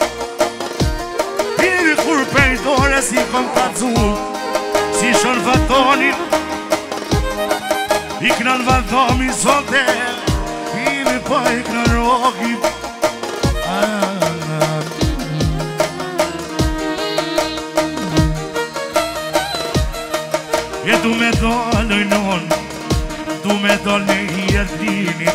pivi kur pejdore si kom të cu, si shon fatonin, i knan vatomi zote, pivi po i knan rogi. E du me dollë non, du me dollë në hjertinit,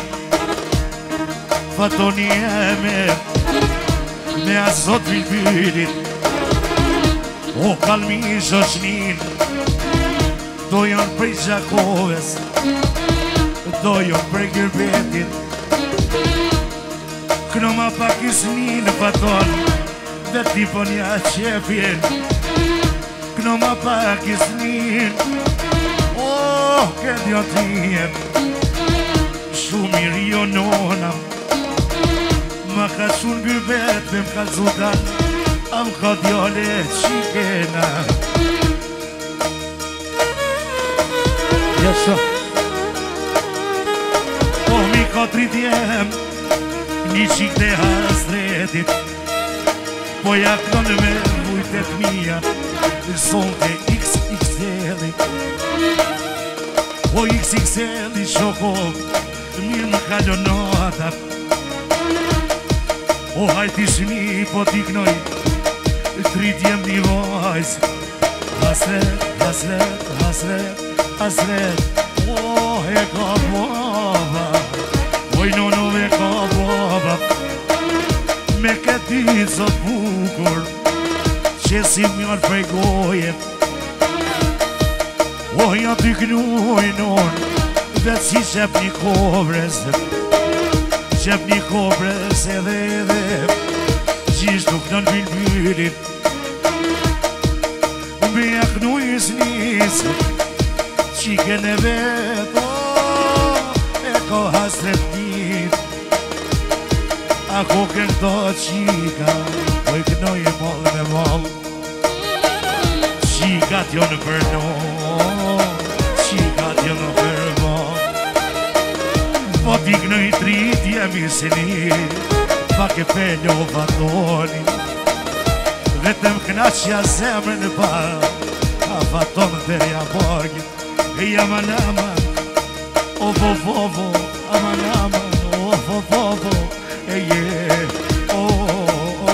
fatoni e me, me azot vilbilit. O kalmi shoshnin, do janë prej Gjakoves, do janë prej Gërbetit. Këno ma pak isnin faton, dhe tipo nja qepjen. Këno ma pak isnin, oh, këtë jo t'jem, shumë i rio nona, ma ka shumë Gërbet me m'ka zudan, am ka djole qikena. Jasha. Oh, mi ka tritjem, një qik të hasretit, po ja kënë me vujtet mija, son të iks iks l-i. O iks iks l-i shoko, mirë më kalon nota. O hajti shmi, po t'i knoj, tritjem një vajz. Hasret, hasret, hasret, hasret, o e ka baba, oj nono e ka baba, me këti zot bukur, që si mjallë prej goje. O ja t'i knuj non, vetë si qep një kobrez, qep një kobrez edhe edhe, gjisht nuk në n'bilbilit, me ja knuj s'nis, qiken e vetë, o, e ko hasret njit, ako këto qika, po i knoj e mollë me mollë. Qikat jo në përno, qikat jo në përmo, po t'i knoj trit jemi se një, pa ke pello fatoni, vetëm knaqja zemrën e pa, a faton të rja borgin, e jaman aman, o vo vo vo, aman aman, o vo vo vo, e je, o, o, o.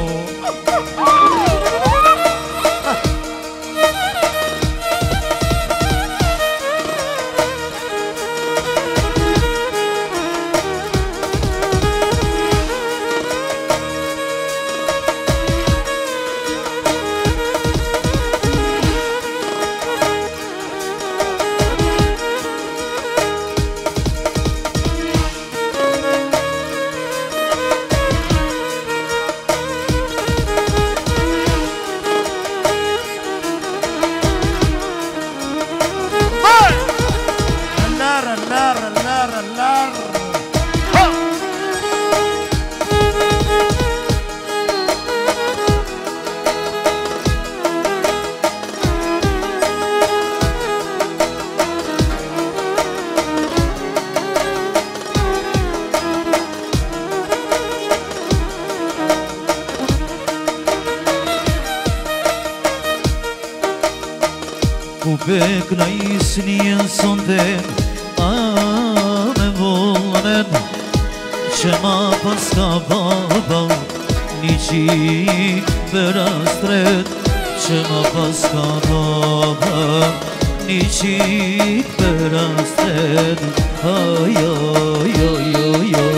Bek na isnien sonte a me volen që ma pas ka baba një qik për astret që ma pas ka doba një qik për astet ajo, jo, jo, jo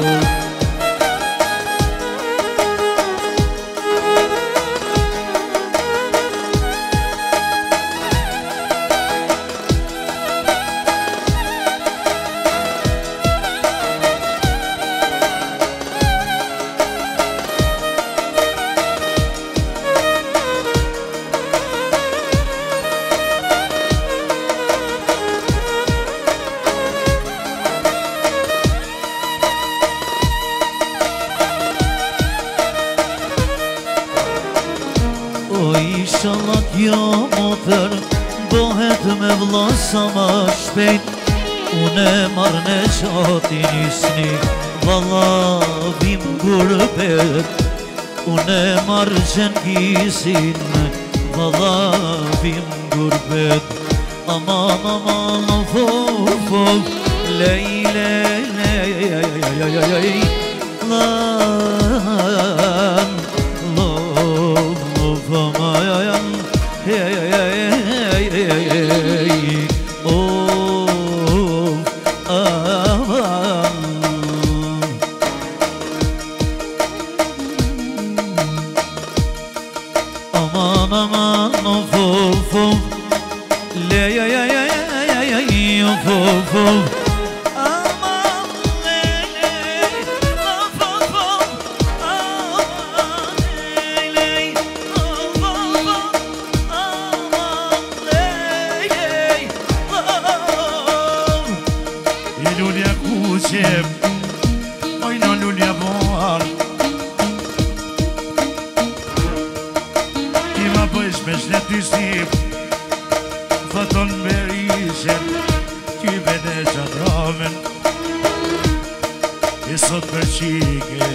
Inshallah kjo motër dohet me vlasa ma shpejt Une marrë në qati nisni Valla vim gurbet Une marrë gjengisin Valla vim gurbet Aman aman fof fof Lej lej lej lej Lan Lov lov amayan Hey hey hey hey hey Oh aman Aman aman fof fof Lej lej lej lej fof fof Oj në lulja boar Ti ma bëjsh me shlet ty sip Faton me rishen Ty bene qadramen I sot për qike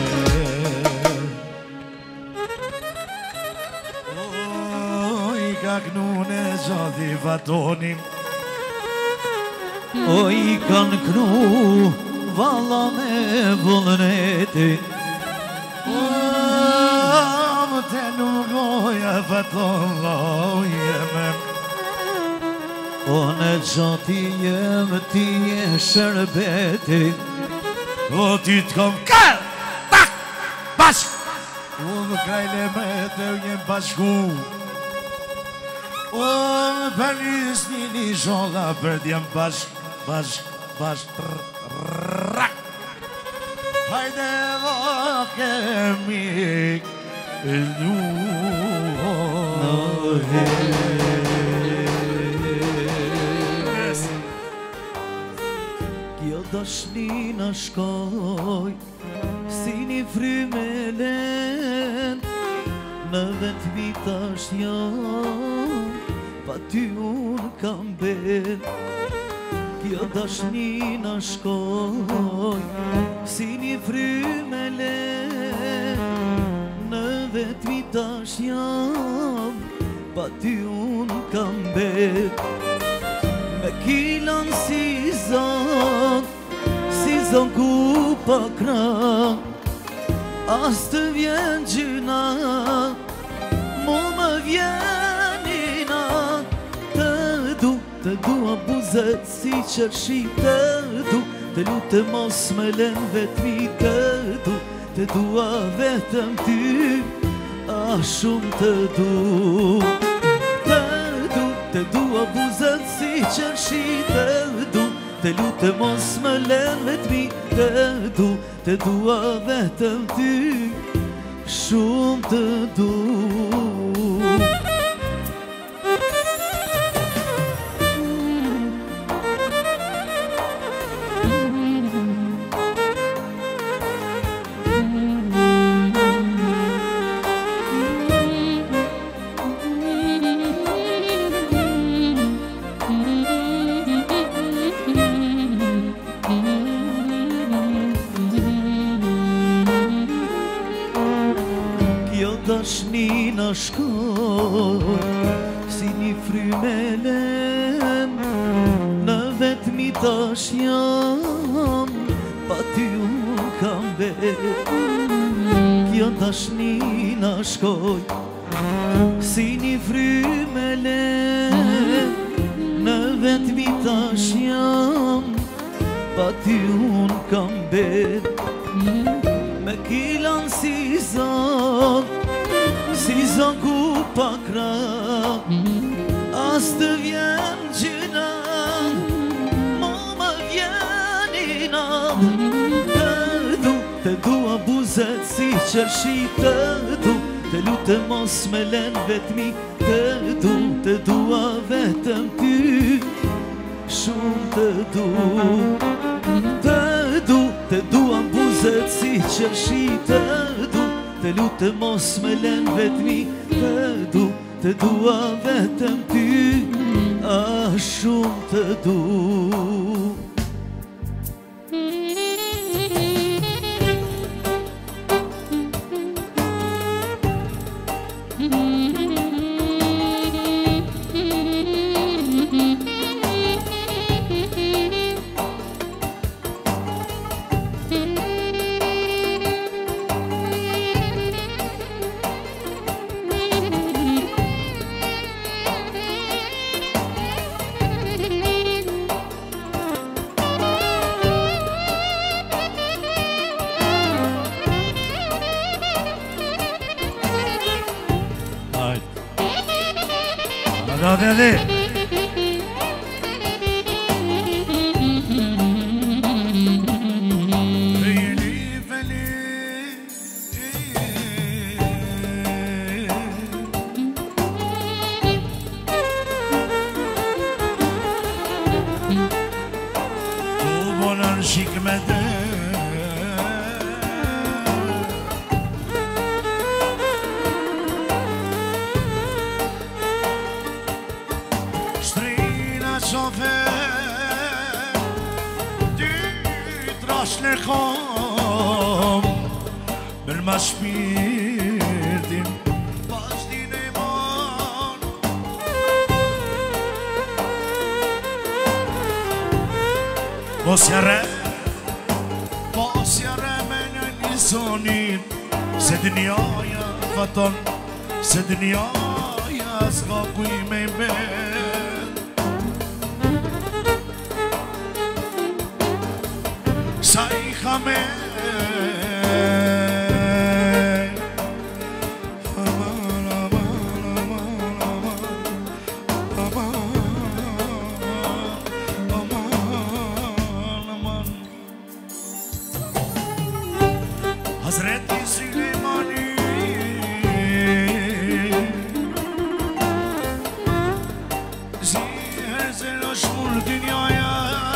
Oj ka knune zoti fatonim Oj kanë kru Valla me vullneti Më te nuk goja faton lojeme O në gjati jem ti e shërbeti O ty t'kom kër, tak, bashk O më krajle me të jem bashku O më përnis një një sholla për t'jem bashk Bashk, bashk, rak Hajde vo kemi Ljuhe Kjo dashni në shkoj Si një frymelen Në vetë vitash jam Pa ty unë kam bet Kjo dashni në shkoj Si një frymele Në vetë vitash jam Pa ty unë kam bet Me kilan si zon Si zon ku pa kran As të vjen gjyna Mu më vjen ina Të du Të dua buzet si qërshi të du Të lutë mos me len vetmi të du Të dua vetëm ty A shumë të du Të du Të dua buzet si qërshi të du Të lutë mos me len vetmi të du Të dua vetëm ty Shumë të du Dashni në shkoj Si një frymelen Në vetmi tash jam Pa ty unë kam bet Kjo dashni në shkoj Si një frymele në vetmi tash jam, pa ty unë kam bet, me kilan si zon, si zon ku pa kra, as të vjen gjyna, mo më vjen i nam. Të du, të dua buzet si qërshi, të du, të lutë mos me len vetmi, të du, të dua vetëm ty, shumë të du. Të du, të dua buzet si qërshi, të du, të lutë mos me len vetmi, të du, të dua vetëm ty, a shumë të du. Hadi hadi. Mos jarre, mos jarre me në një sonit, se dënjoja faton, se dënjoja s'ka kuj me bet. Sa i ka me Hazreti Süleymani Ziher zelosh mur dünyaya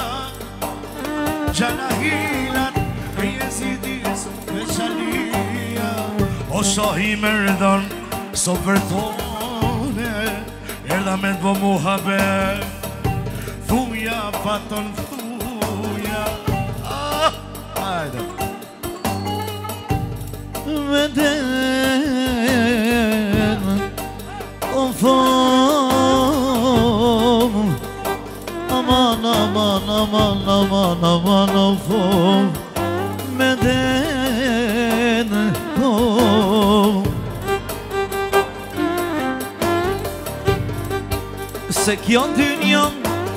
Canahilat Yezidis ve Şaliya O Şahi Merdan Sobertone Erdamet bu muhabbet Thuya faton thuya Ah, haydi Meden ofom, aman aman aman aman aman ofom, meden ofom. Se kjo dynjan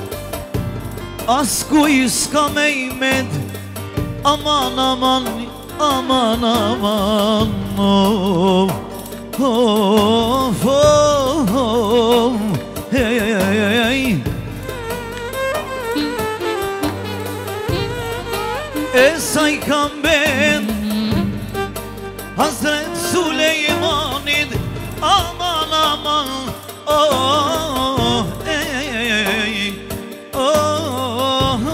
as kuj s'ka me i med, aman aman aman aman oh oh oh oh hey hey hey hey Esa i kam ben Hazret Süleyman'id aman aman oh hey hey hey oh oh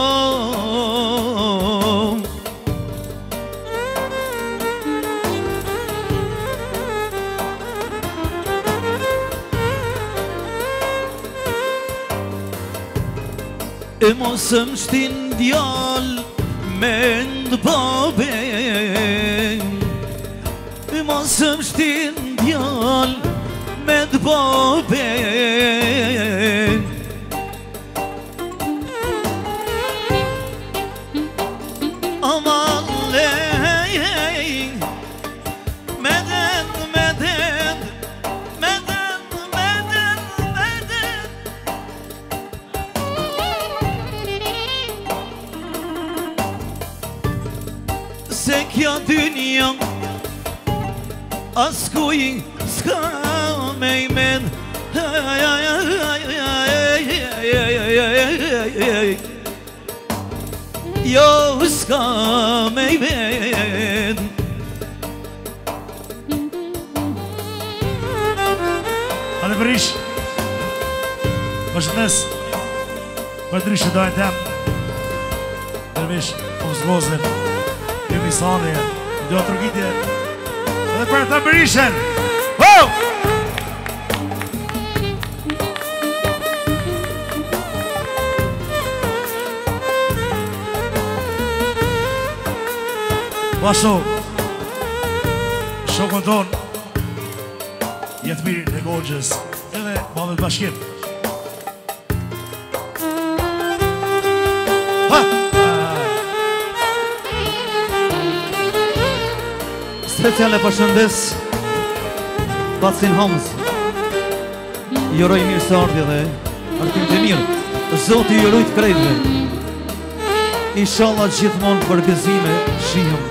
E mos më shtin djall me ndëbabe E mos më shtin djall me ndëbabe Aman lej Medet, medet kjo dynja as kuj s'ka me i men jo s'ka me i men Ale Bërish është mes për drishë dojnë tem Dervish, po zgozën Kemi sani Do të rëgjitje Dhe për të Bërishen Wow! Bashto Shokën tonë Jetë mirë në Goxhës Edhe Mamet Bashkim Speciale përshëndes Bacin Hamz Joroj mirë së ardhje dhe Artim të mirë Zoti jorujt krejtve Inshallah gjithmonë për gëzime shihëm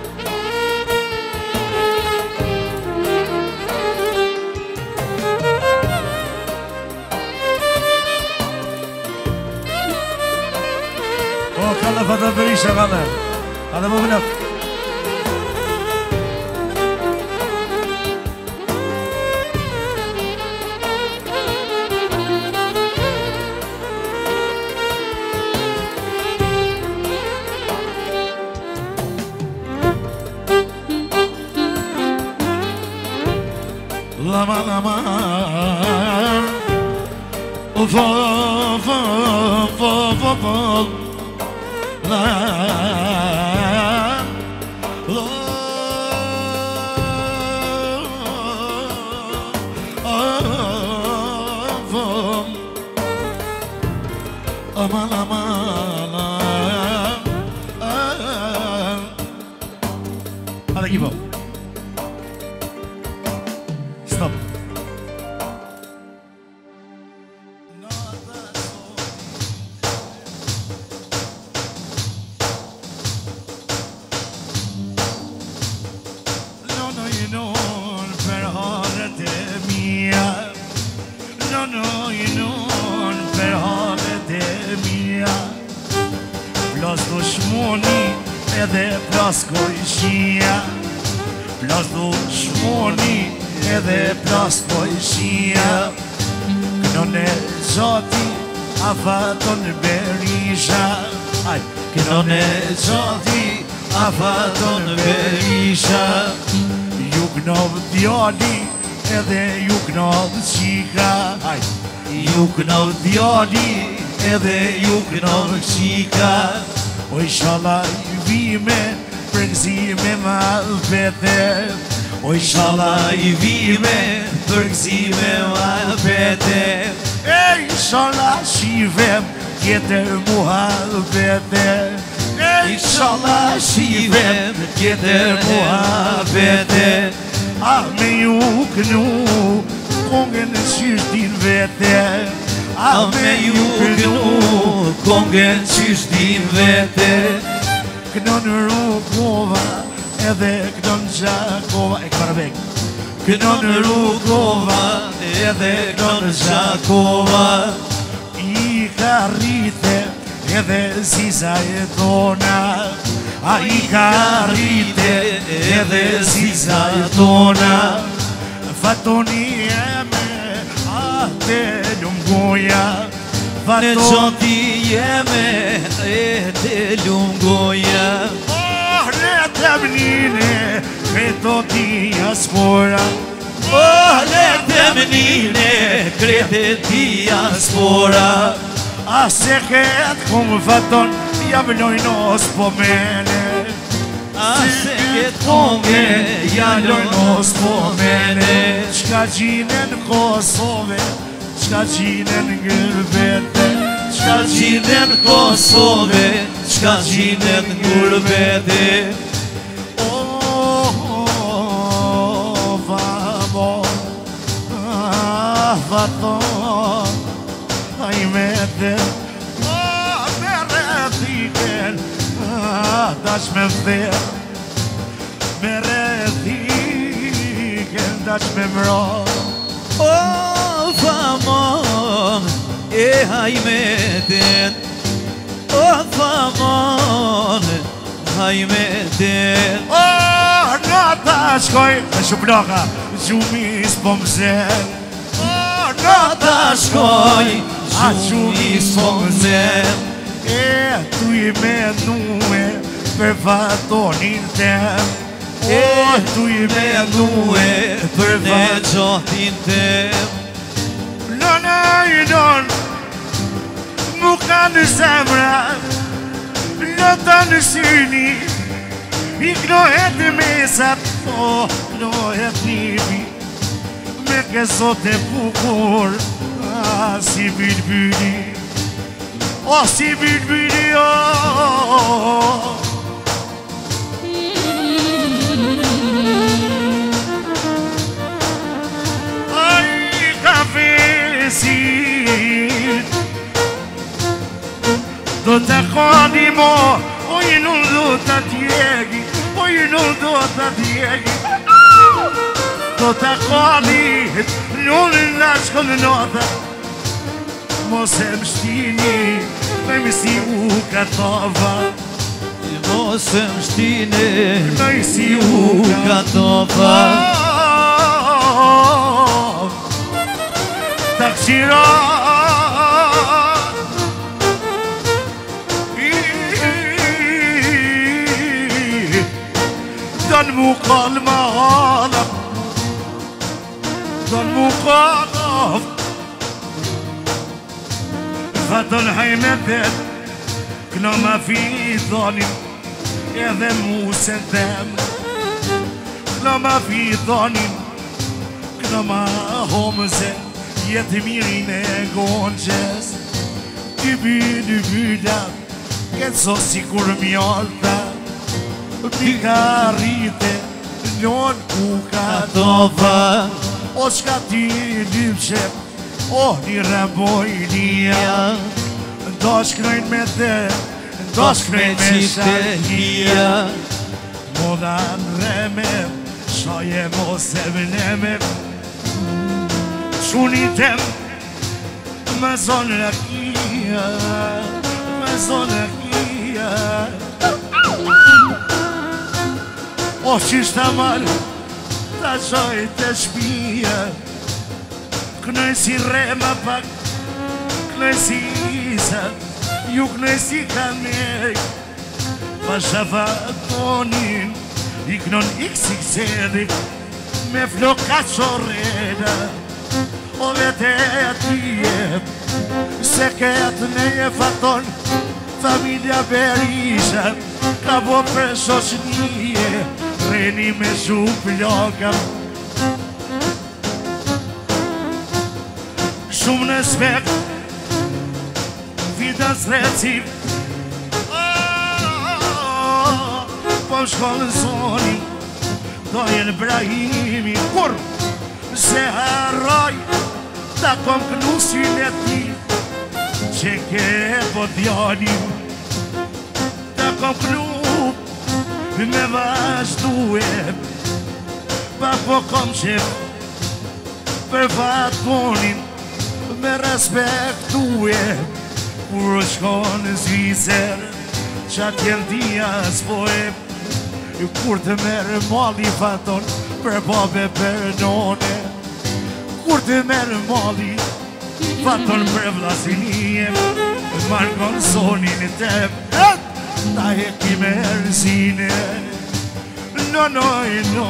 O, kalla Fata Berisha, kalla Kalla më vëllëk Lama lama Fa fa fa fa fa La La Aman aman Hadi keep up Stop. No, no, you know, per håret är mia. No, no, you know, per håret är mia. Plas do shmoni edhe plas kojshia. Plas do shmoni edhe plas kojshia. Kënon e Zoti afaton Berisha. Aj, kënon e Zoti afaton Berisha. Ju knov djali edhe ju knov qika. Aj, ju knov djali edhe ju knov qika. O inshallah i vime për gëzime ma vete. O inshallah i vime për gëzime ma vete. E inshallah shivem tjetër muha vete. E inshallah shivem tjetër muha vete. A me ju kënu kongën në qyshtin vete. A me ju kënu kongën qyshtin vete. Kënon Rukova edhe kënon Gjakova. E këpara bek Kënon Rukova edhe kënon Gjakova. I ka rrite edhe ziza e tona. A i ka rrite edhe ziza e tona. Fatoni jeme ate lumgoja. Në gjoti jeme e të lungoja. Oh, le të mnine, kreto ti aspora. Oh, le të mnine, krete ti aspora. A se ketë kumë faton, ja vlojnos po mene. A se ketë konge, ja lojnos po mene. Qka gjine në Kosove, qka gjine në Gërbete. Qka gjine në Kosove, qka gjine në Gërbete. Oh, oh, vamo, ah, faton, ai me dhe, oh, me rrethiken, ah, dash me dhe, me redhi Ken dash me mra O famon e hajmetin O famon hajmetin O nata shkoj E shuplaka Gjumis po mzen O nata shkoj A gjumis po mzen E tu i me nume Për fatonin tem E tu i me nume Për ne gjotin tem Nona i non Mu ka në zemra Në ta në syni I knohet në mesat O knohet nipi Me kësot e bukur A si bilbili O si bilbili o Ai kafesit Do të koni mo O i nuk do të tjegi O i nuk do të tjegi Do të koni Nuk në shkon në nota Mos e më shtini Me misi u katova Mos e më shtini Me misi u katova Ta këshira Don mu kalma halap Don mu kalaf Faton hajmetet Këna ma fi thonim Edhe mu se them Këna ma fi thonim Këna ma homëse Jetë mirin e gonqes Ty by, dy byda Këtë so si kur mjallta Ty ka rrite Non ku ka tova O shka ty lypshe O një rabojnia Do shkrojnë me te Do shkrojnë me shahia Moda në reme Shaje mos e vëneme Shunitem Më zonë rakia Më zonë rakia O qishta marë Ta qoj të shpia Kënoj si rema pak Kënoj si isa Ju kënoj si kanej Pa shafatonin I kënon iksikseri Me floka qoreda O vete atije Se ketë ne e faton Familja Berisha Ka bo për shoqënije Reni me shumë ploka Shumë në spek Vida sreci Po më shkollën zoni Do jenë Brahimi Kur se harroj Ta kom knusin e ti Që ke po djani Ta kom knu Me vazhdue Pa po kom qep Për fatonin Me respektue Kur shkon në Zvizër Qa t'jen dias po e Kur të merë mali faton Për babe për none Kur të merë mali Faton për vlasinie Margon sonin e tem Ta e ki me rëzine No, no, no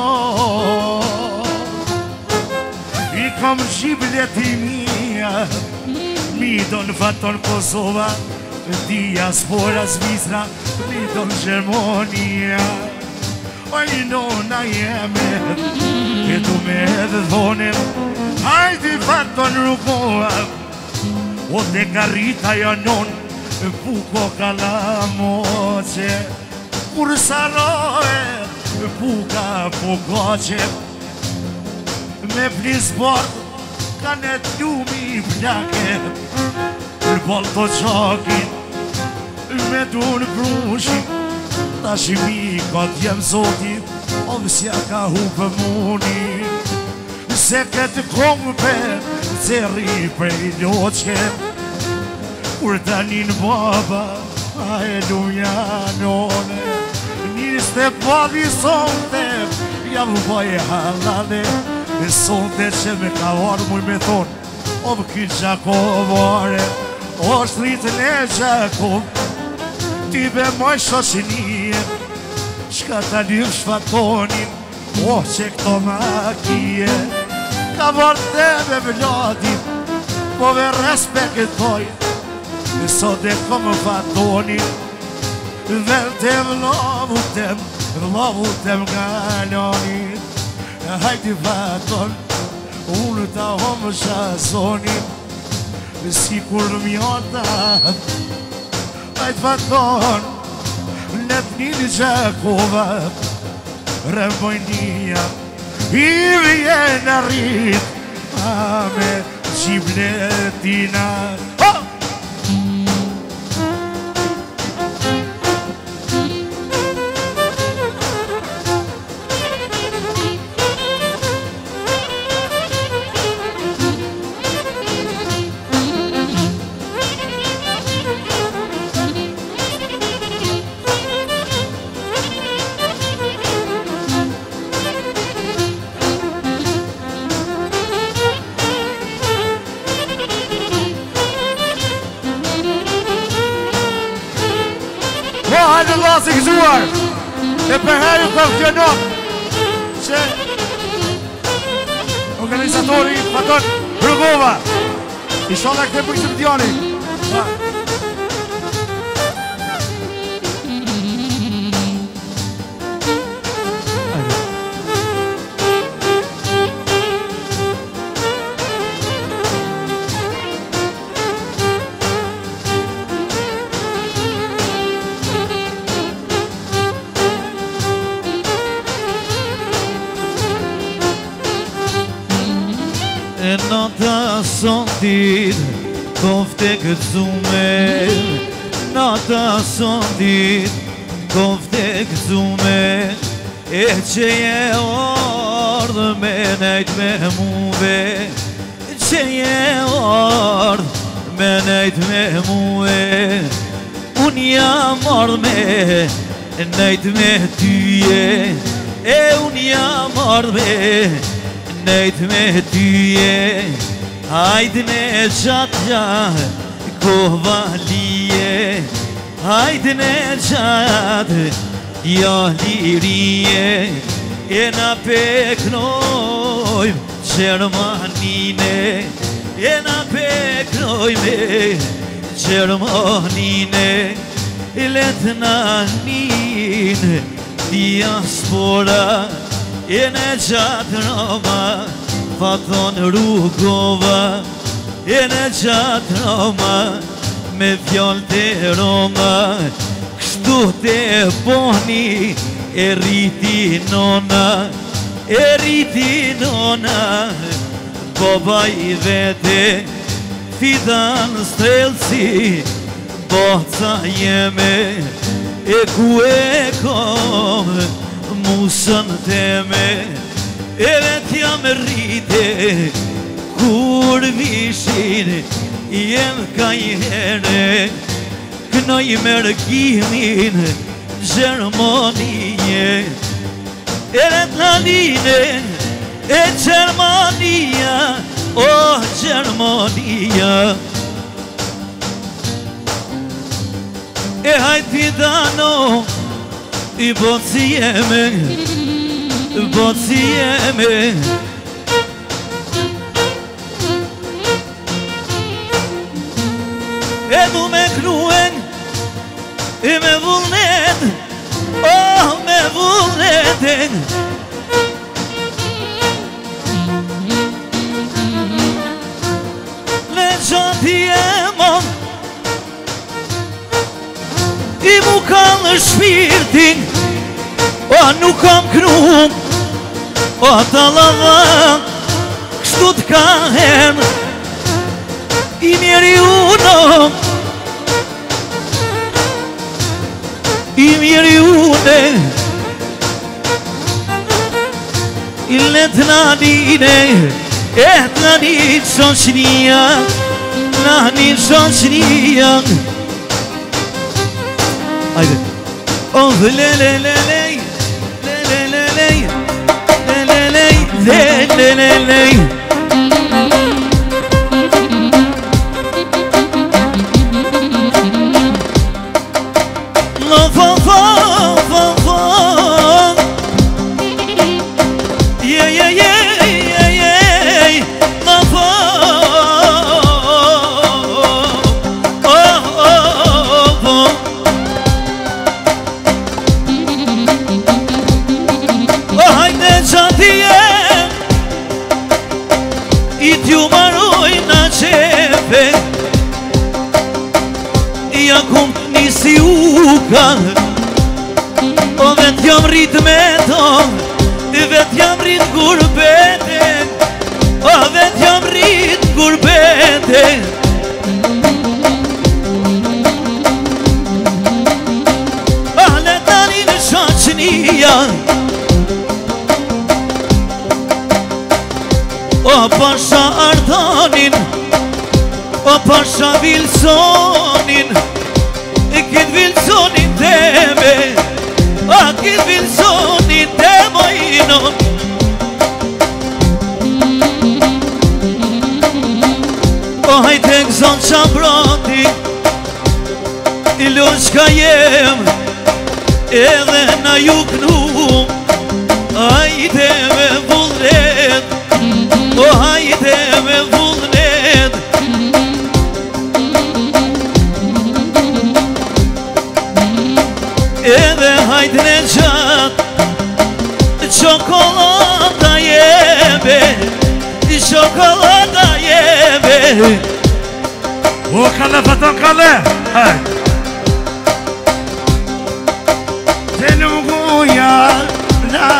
I kom gjiblet i mija Mi do në faton Kosova Diaspora Zvizra Mi do në Gjermonia Oj, no, na jeme E du me edhe dhonem Hajdi faton rrugoa O te karita janon Puko kala moqe Kur saroje Puka po goqe Me plis bord Ka ne t'lumi plake Për bol të qakin Me du në brushi Ta shimi ka t'jem zotit O mësja ka hu për muni Se këtë kongë për Zeri prej loqke Kur ta njën baba A e lumja none Njës të babi sonte Jam bëj halale E sonte që me ka orë muj me thonë O më këtë Gjakovare O shtritën e Gjakov Ti be moj shoshinije Shka ta lyf shfatonin O që këto makije Ka vërte me vladin Po ve respektoj E sot e kom fatonin Velte vlavutem Vlavutem galonin Hajti faton Unë ta homë shazonin Si kur mjota Hajti faton Let një Gjakova Rëmbojnia I vjen arrit A me qibletina oh! Hajde lasë i këzuar E përheju konfionot Që Organizatori Faton Rugova I shola këtë për këtë pjoni E nata son dit Kofte këtëzume Nata son dit Kofte këtëzume E që je ardhë me nejt me muve Që je ardhë me nejt me muve Unë jam ardhë me nejt me tyje E unë jam ardhë me nejt me tyje Hajde ne gjatë gjatë kovalije Hajde ne gjatë ja lirije E na peknojmë Gjermanine E na peknojmë Gjermanine E letë na njën diaspora E në gjatë Roma, Faton Rugova E në gjatë Roma, me fjallë të Roma Kështu të boni, e rriti nona E rriti nona, baba i vete Fidan strelësi, boca jeme E ku e kom musën teme E vetja me rrite Kur vishin jem ka jene Kënoj mërgimin Gjermanie E vetlanine e Gjermania O Gjermania E hajti dano I boci jeme, boci jeme E du me kruen, e me vullnet Oh, me vullneten Le gjanti jemon I mu kanë shpirtin O nuk kam knum O ta lavan Kështu t'ka hen I mjeri uno I mjeri une إلا تناديني إيه تنادي شوشنيا ناني شوشنيا هايدي أوه لي لي لي لي لي لي لي لي لي لي لي لي O vet jam rrit me to vet jam rrit gurbete O vet jam rrit gurbete Ale tani në shoqënia O pasha Ardanin O pasha Vilsonin Këtë Vilsonin teme A këtë Vilsonin teme inon O hajte këzon qabrati I loshka jem Edhe na ju knu Hajte me vullnet O hajte me vullnet Edhe hajtë në gjatë Qokolata jebe Qokolata jebe O kale faton kale Te nuguja na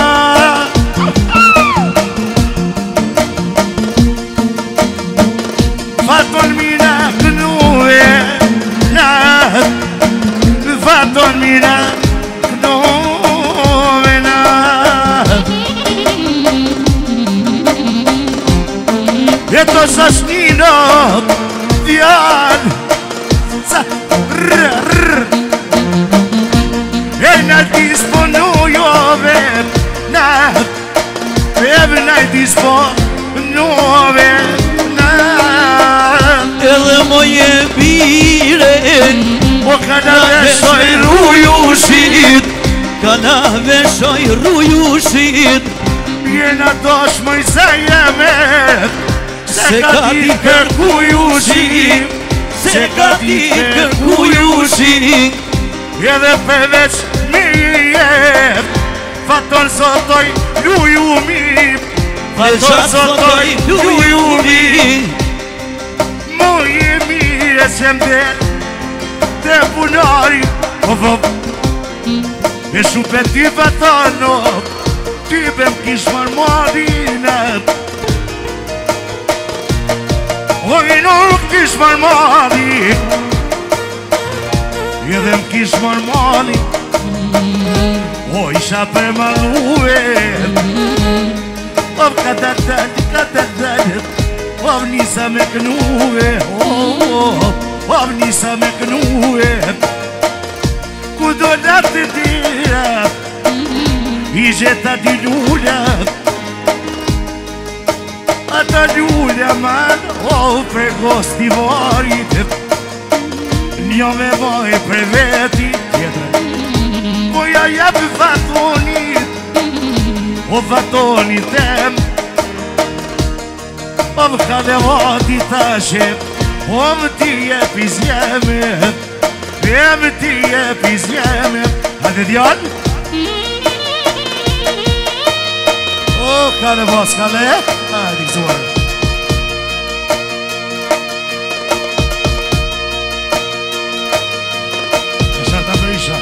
Faton mina kënue na Faton mina kënovena Eto sa shnino djan Sa rr rr E na disponujove Na E na disponujove Na Edhe moje bire O kana veshoj rujushit Kana veshoj rujushit Jena dosh mëj se jemet Se ka ti kërkujushit Se ka ti kërkujushit Edhe përveç mi jet Faton sotoj luju mi Faton sotoj luju mi Moje mire se mdet Te punari O vëp E shupe ty fatano Ty be m'kish marmarinat O i nuk kish marmarin Edhe m'kish marmarin O isha për maluet O v'kata dalë, kata dalë O v'nisa me kënue O v'nisa me kënue Ku do latë të dira I gjeta di lulla Ata lulla man O për gosti varit Njo me vaj për veti Po ja jep vatonit O vatonit tem O v'ka dhe vati tashe O më ti jep i zjemet E më ti jep i zjemet A dhe djallë O ka në vos ka dhe A dhe këzuar E sharta për isha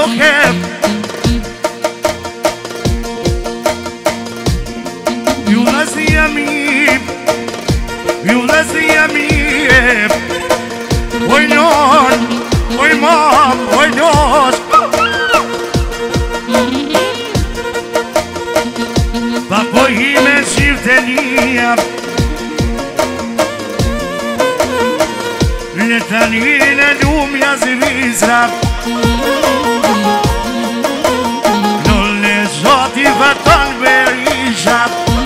doke Ju lezi jemi Ju lezi jemi Oj non Oj mam Oj nos Pa po ime qiftelia Letanin e lumja zivizra Non le zoti vatan Berisha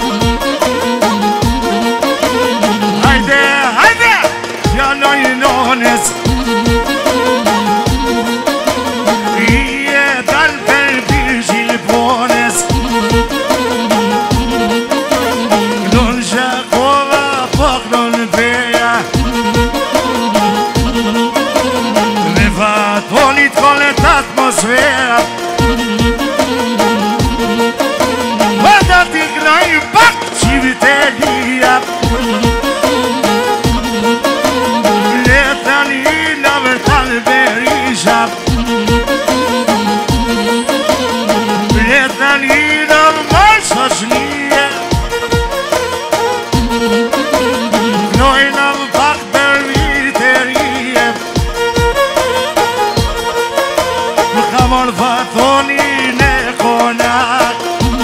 Hajde, hajde, janoj nones Ije dal per virgil pones Non Jakova pak non beja Me vatonit kolet atmosfera Vada ti gnoj pak qivitelia Letanina vërtan Berisha Letanina mërë shoqnije Gnojna më pak bërviterie Më ka morë vatonin e konak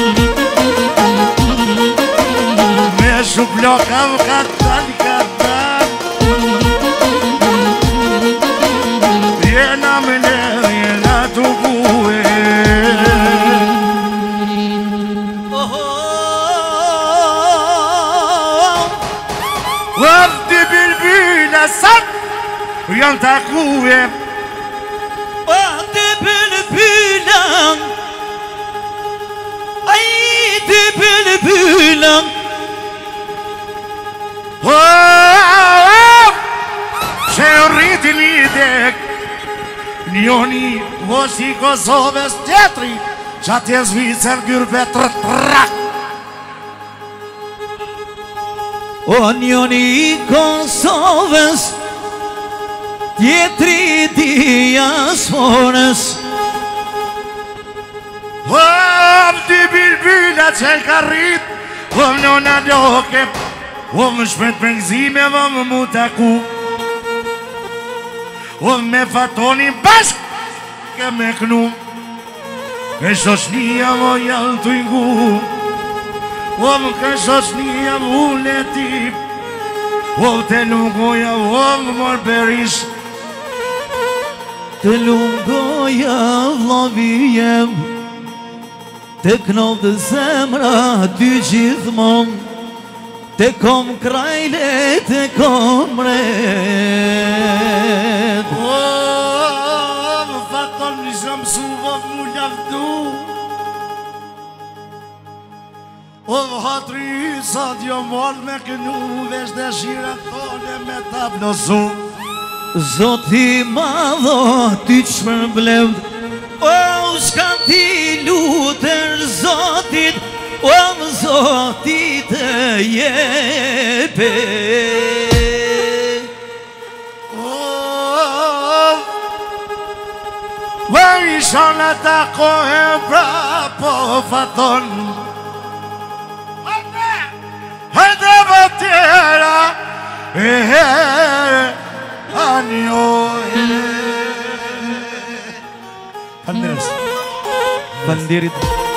Me shuploka më katan katan Jena me ne, jena të buhe Vërdi bilbila sat Jam takue Vërdi bilbila Ajdi bilbila Që rriti një dek Njoni është i Kosovës tjetri Që atje Zvicër gyrbe të trak O njoni i Kosovës Tjetri diasporës Vërdi bilbila që ka rrit Vëm nëna doke Vëm shpet për gzime vëm mu taku Vëm me fatonin bashk Ke me knu Ke shoshnia vo jallë të ingu Vëm ke shoshnia vune tip Vëm të lungoja vëm mor Berish Të lungoja vlavijem Të knov të zemra dy gjithmon Të kom krajle, të kom red O, më faton një shumë su vëv mu lafdu O, më hatri sa t'jo mol me kënu Vesh dhe shira thone me ta plosu Zoti madho ty qmërblevd O, shka ti luter Zotit O, më Zotit të jepe O, vër i shona ta kohë pra po faton Hajde, hajde më tjera E herë anjo e Andres Falënderit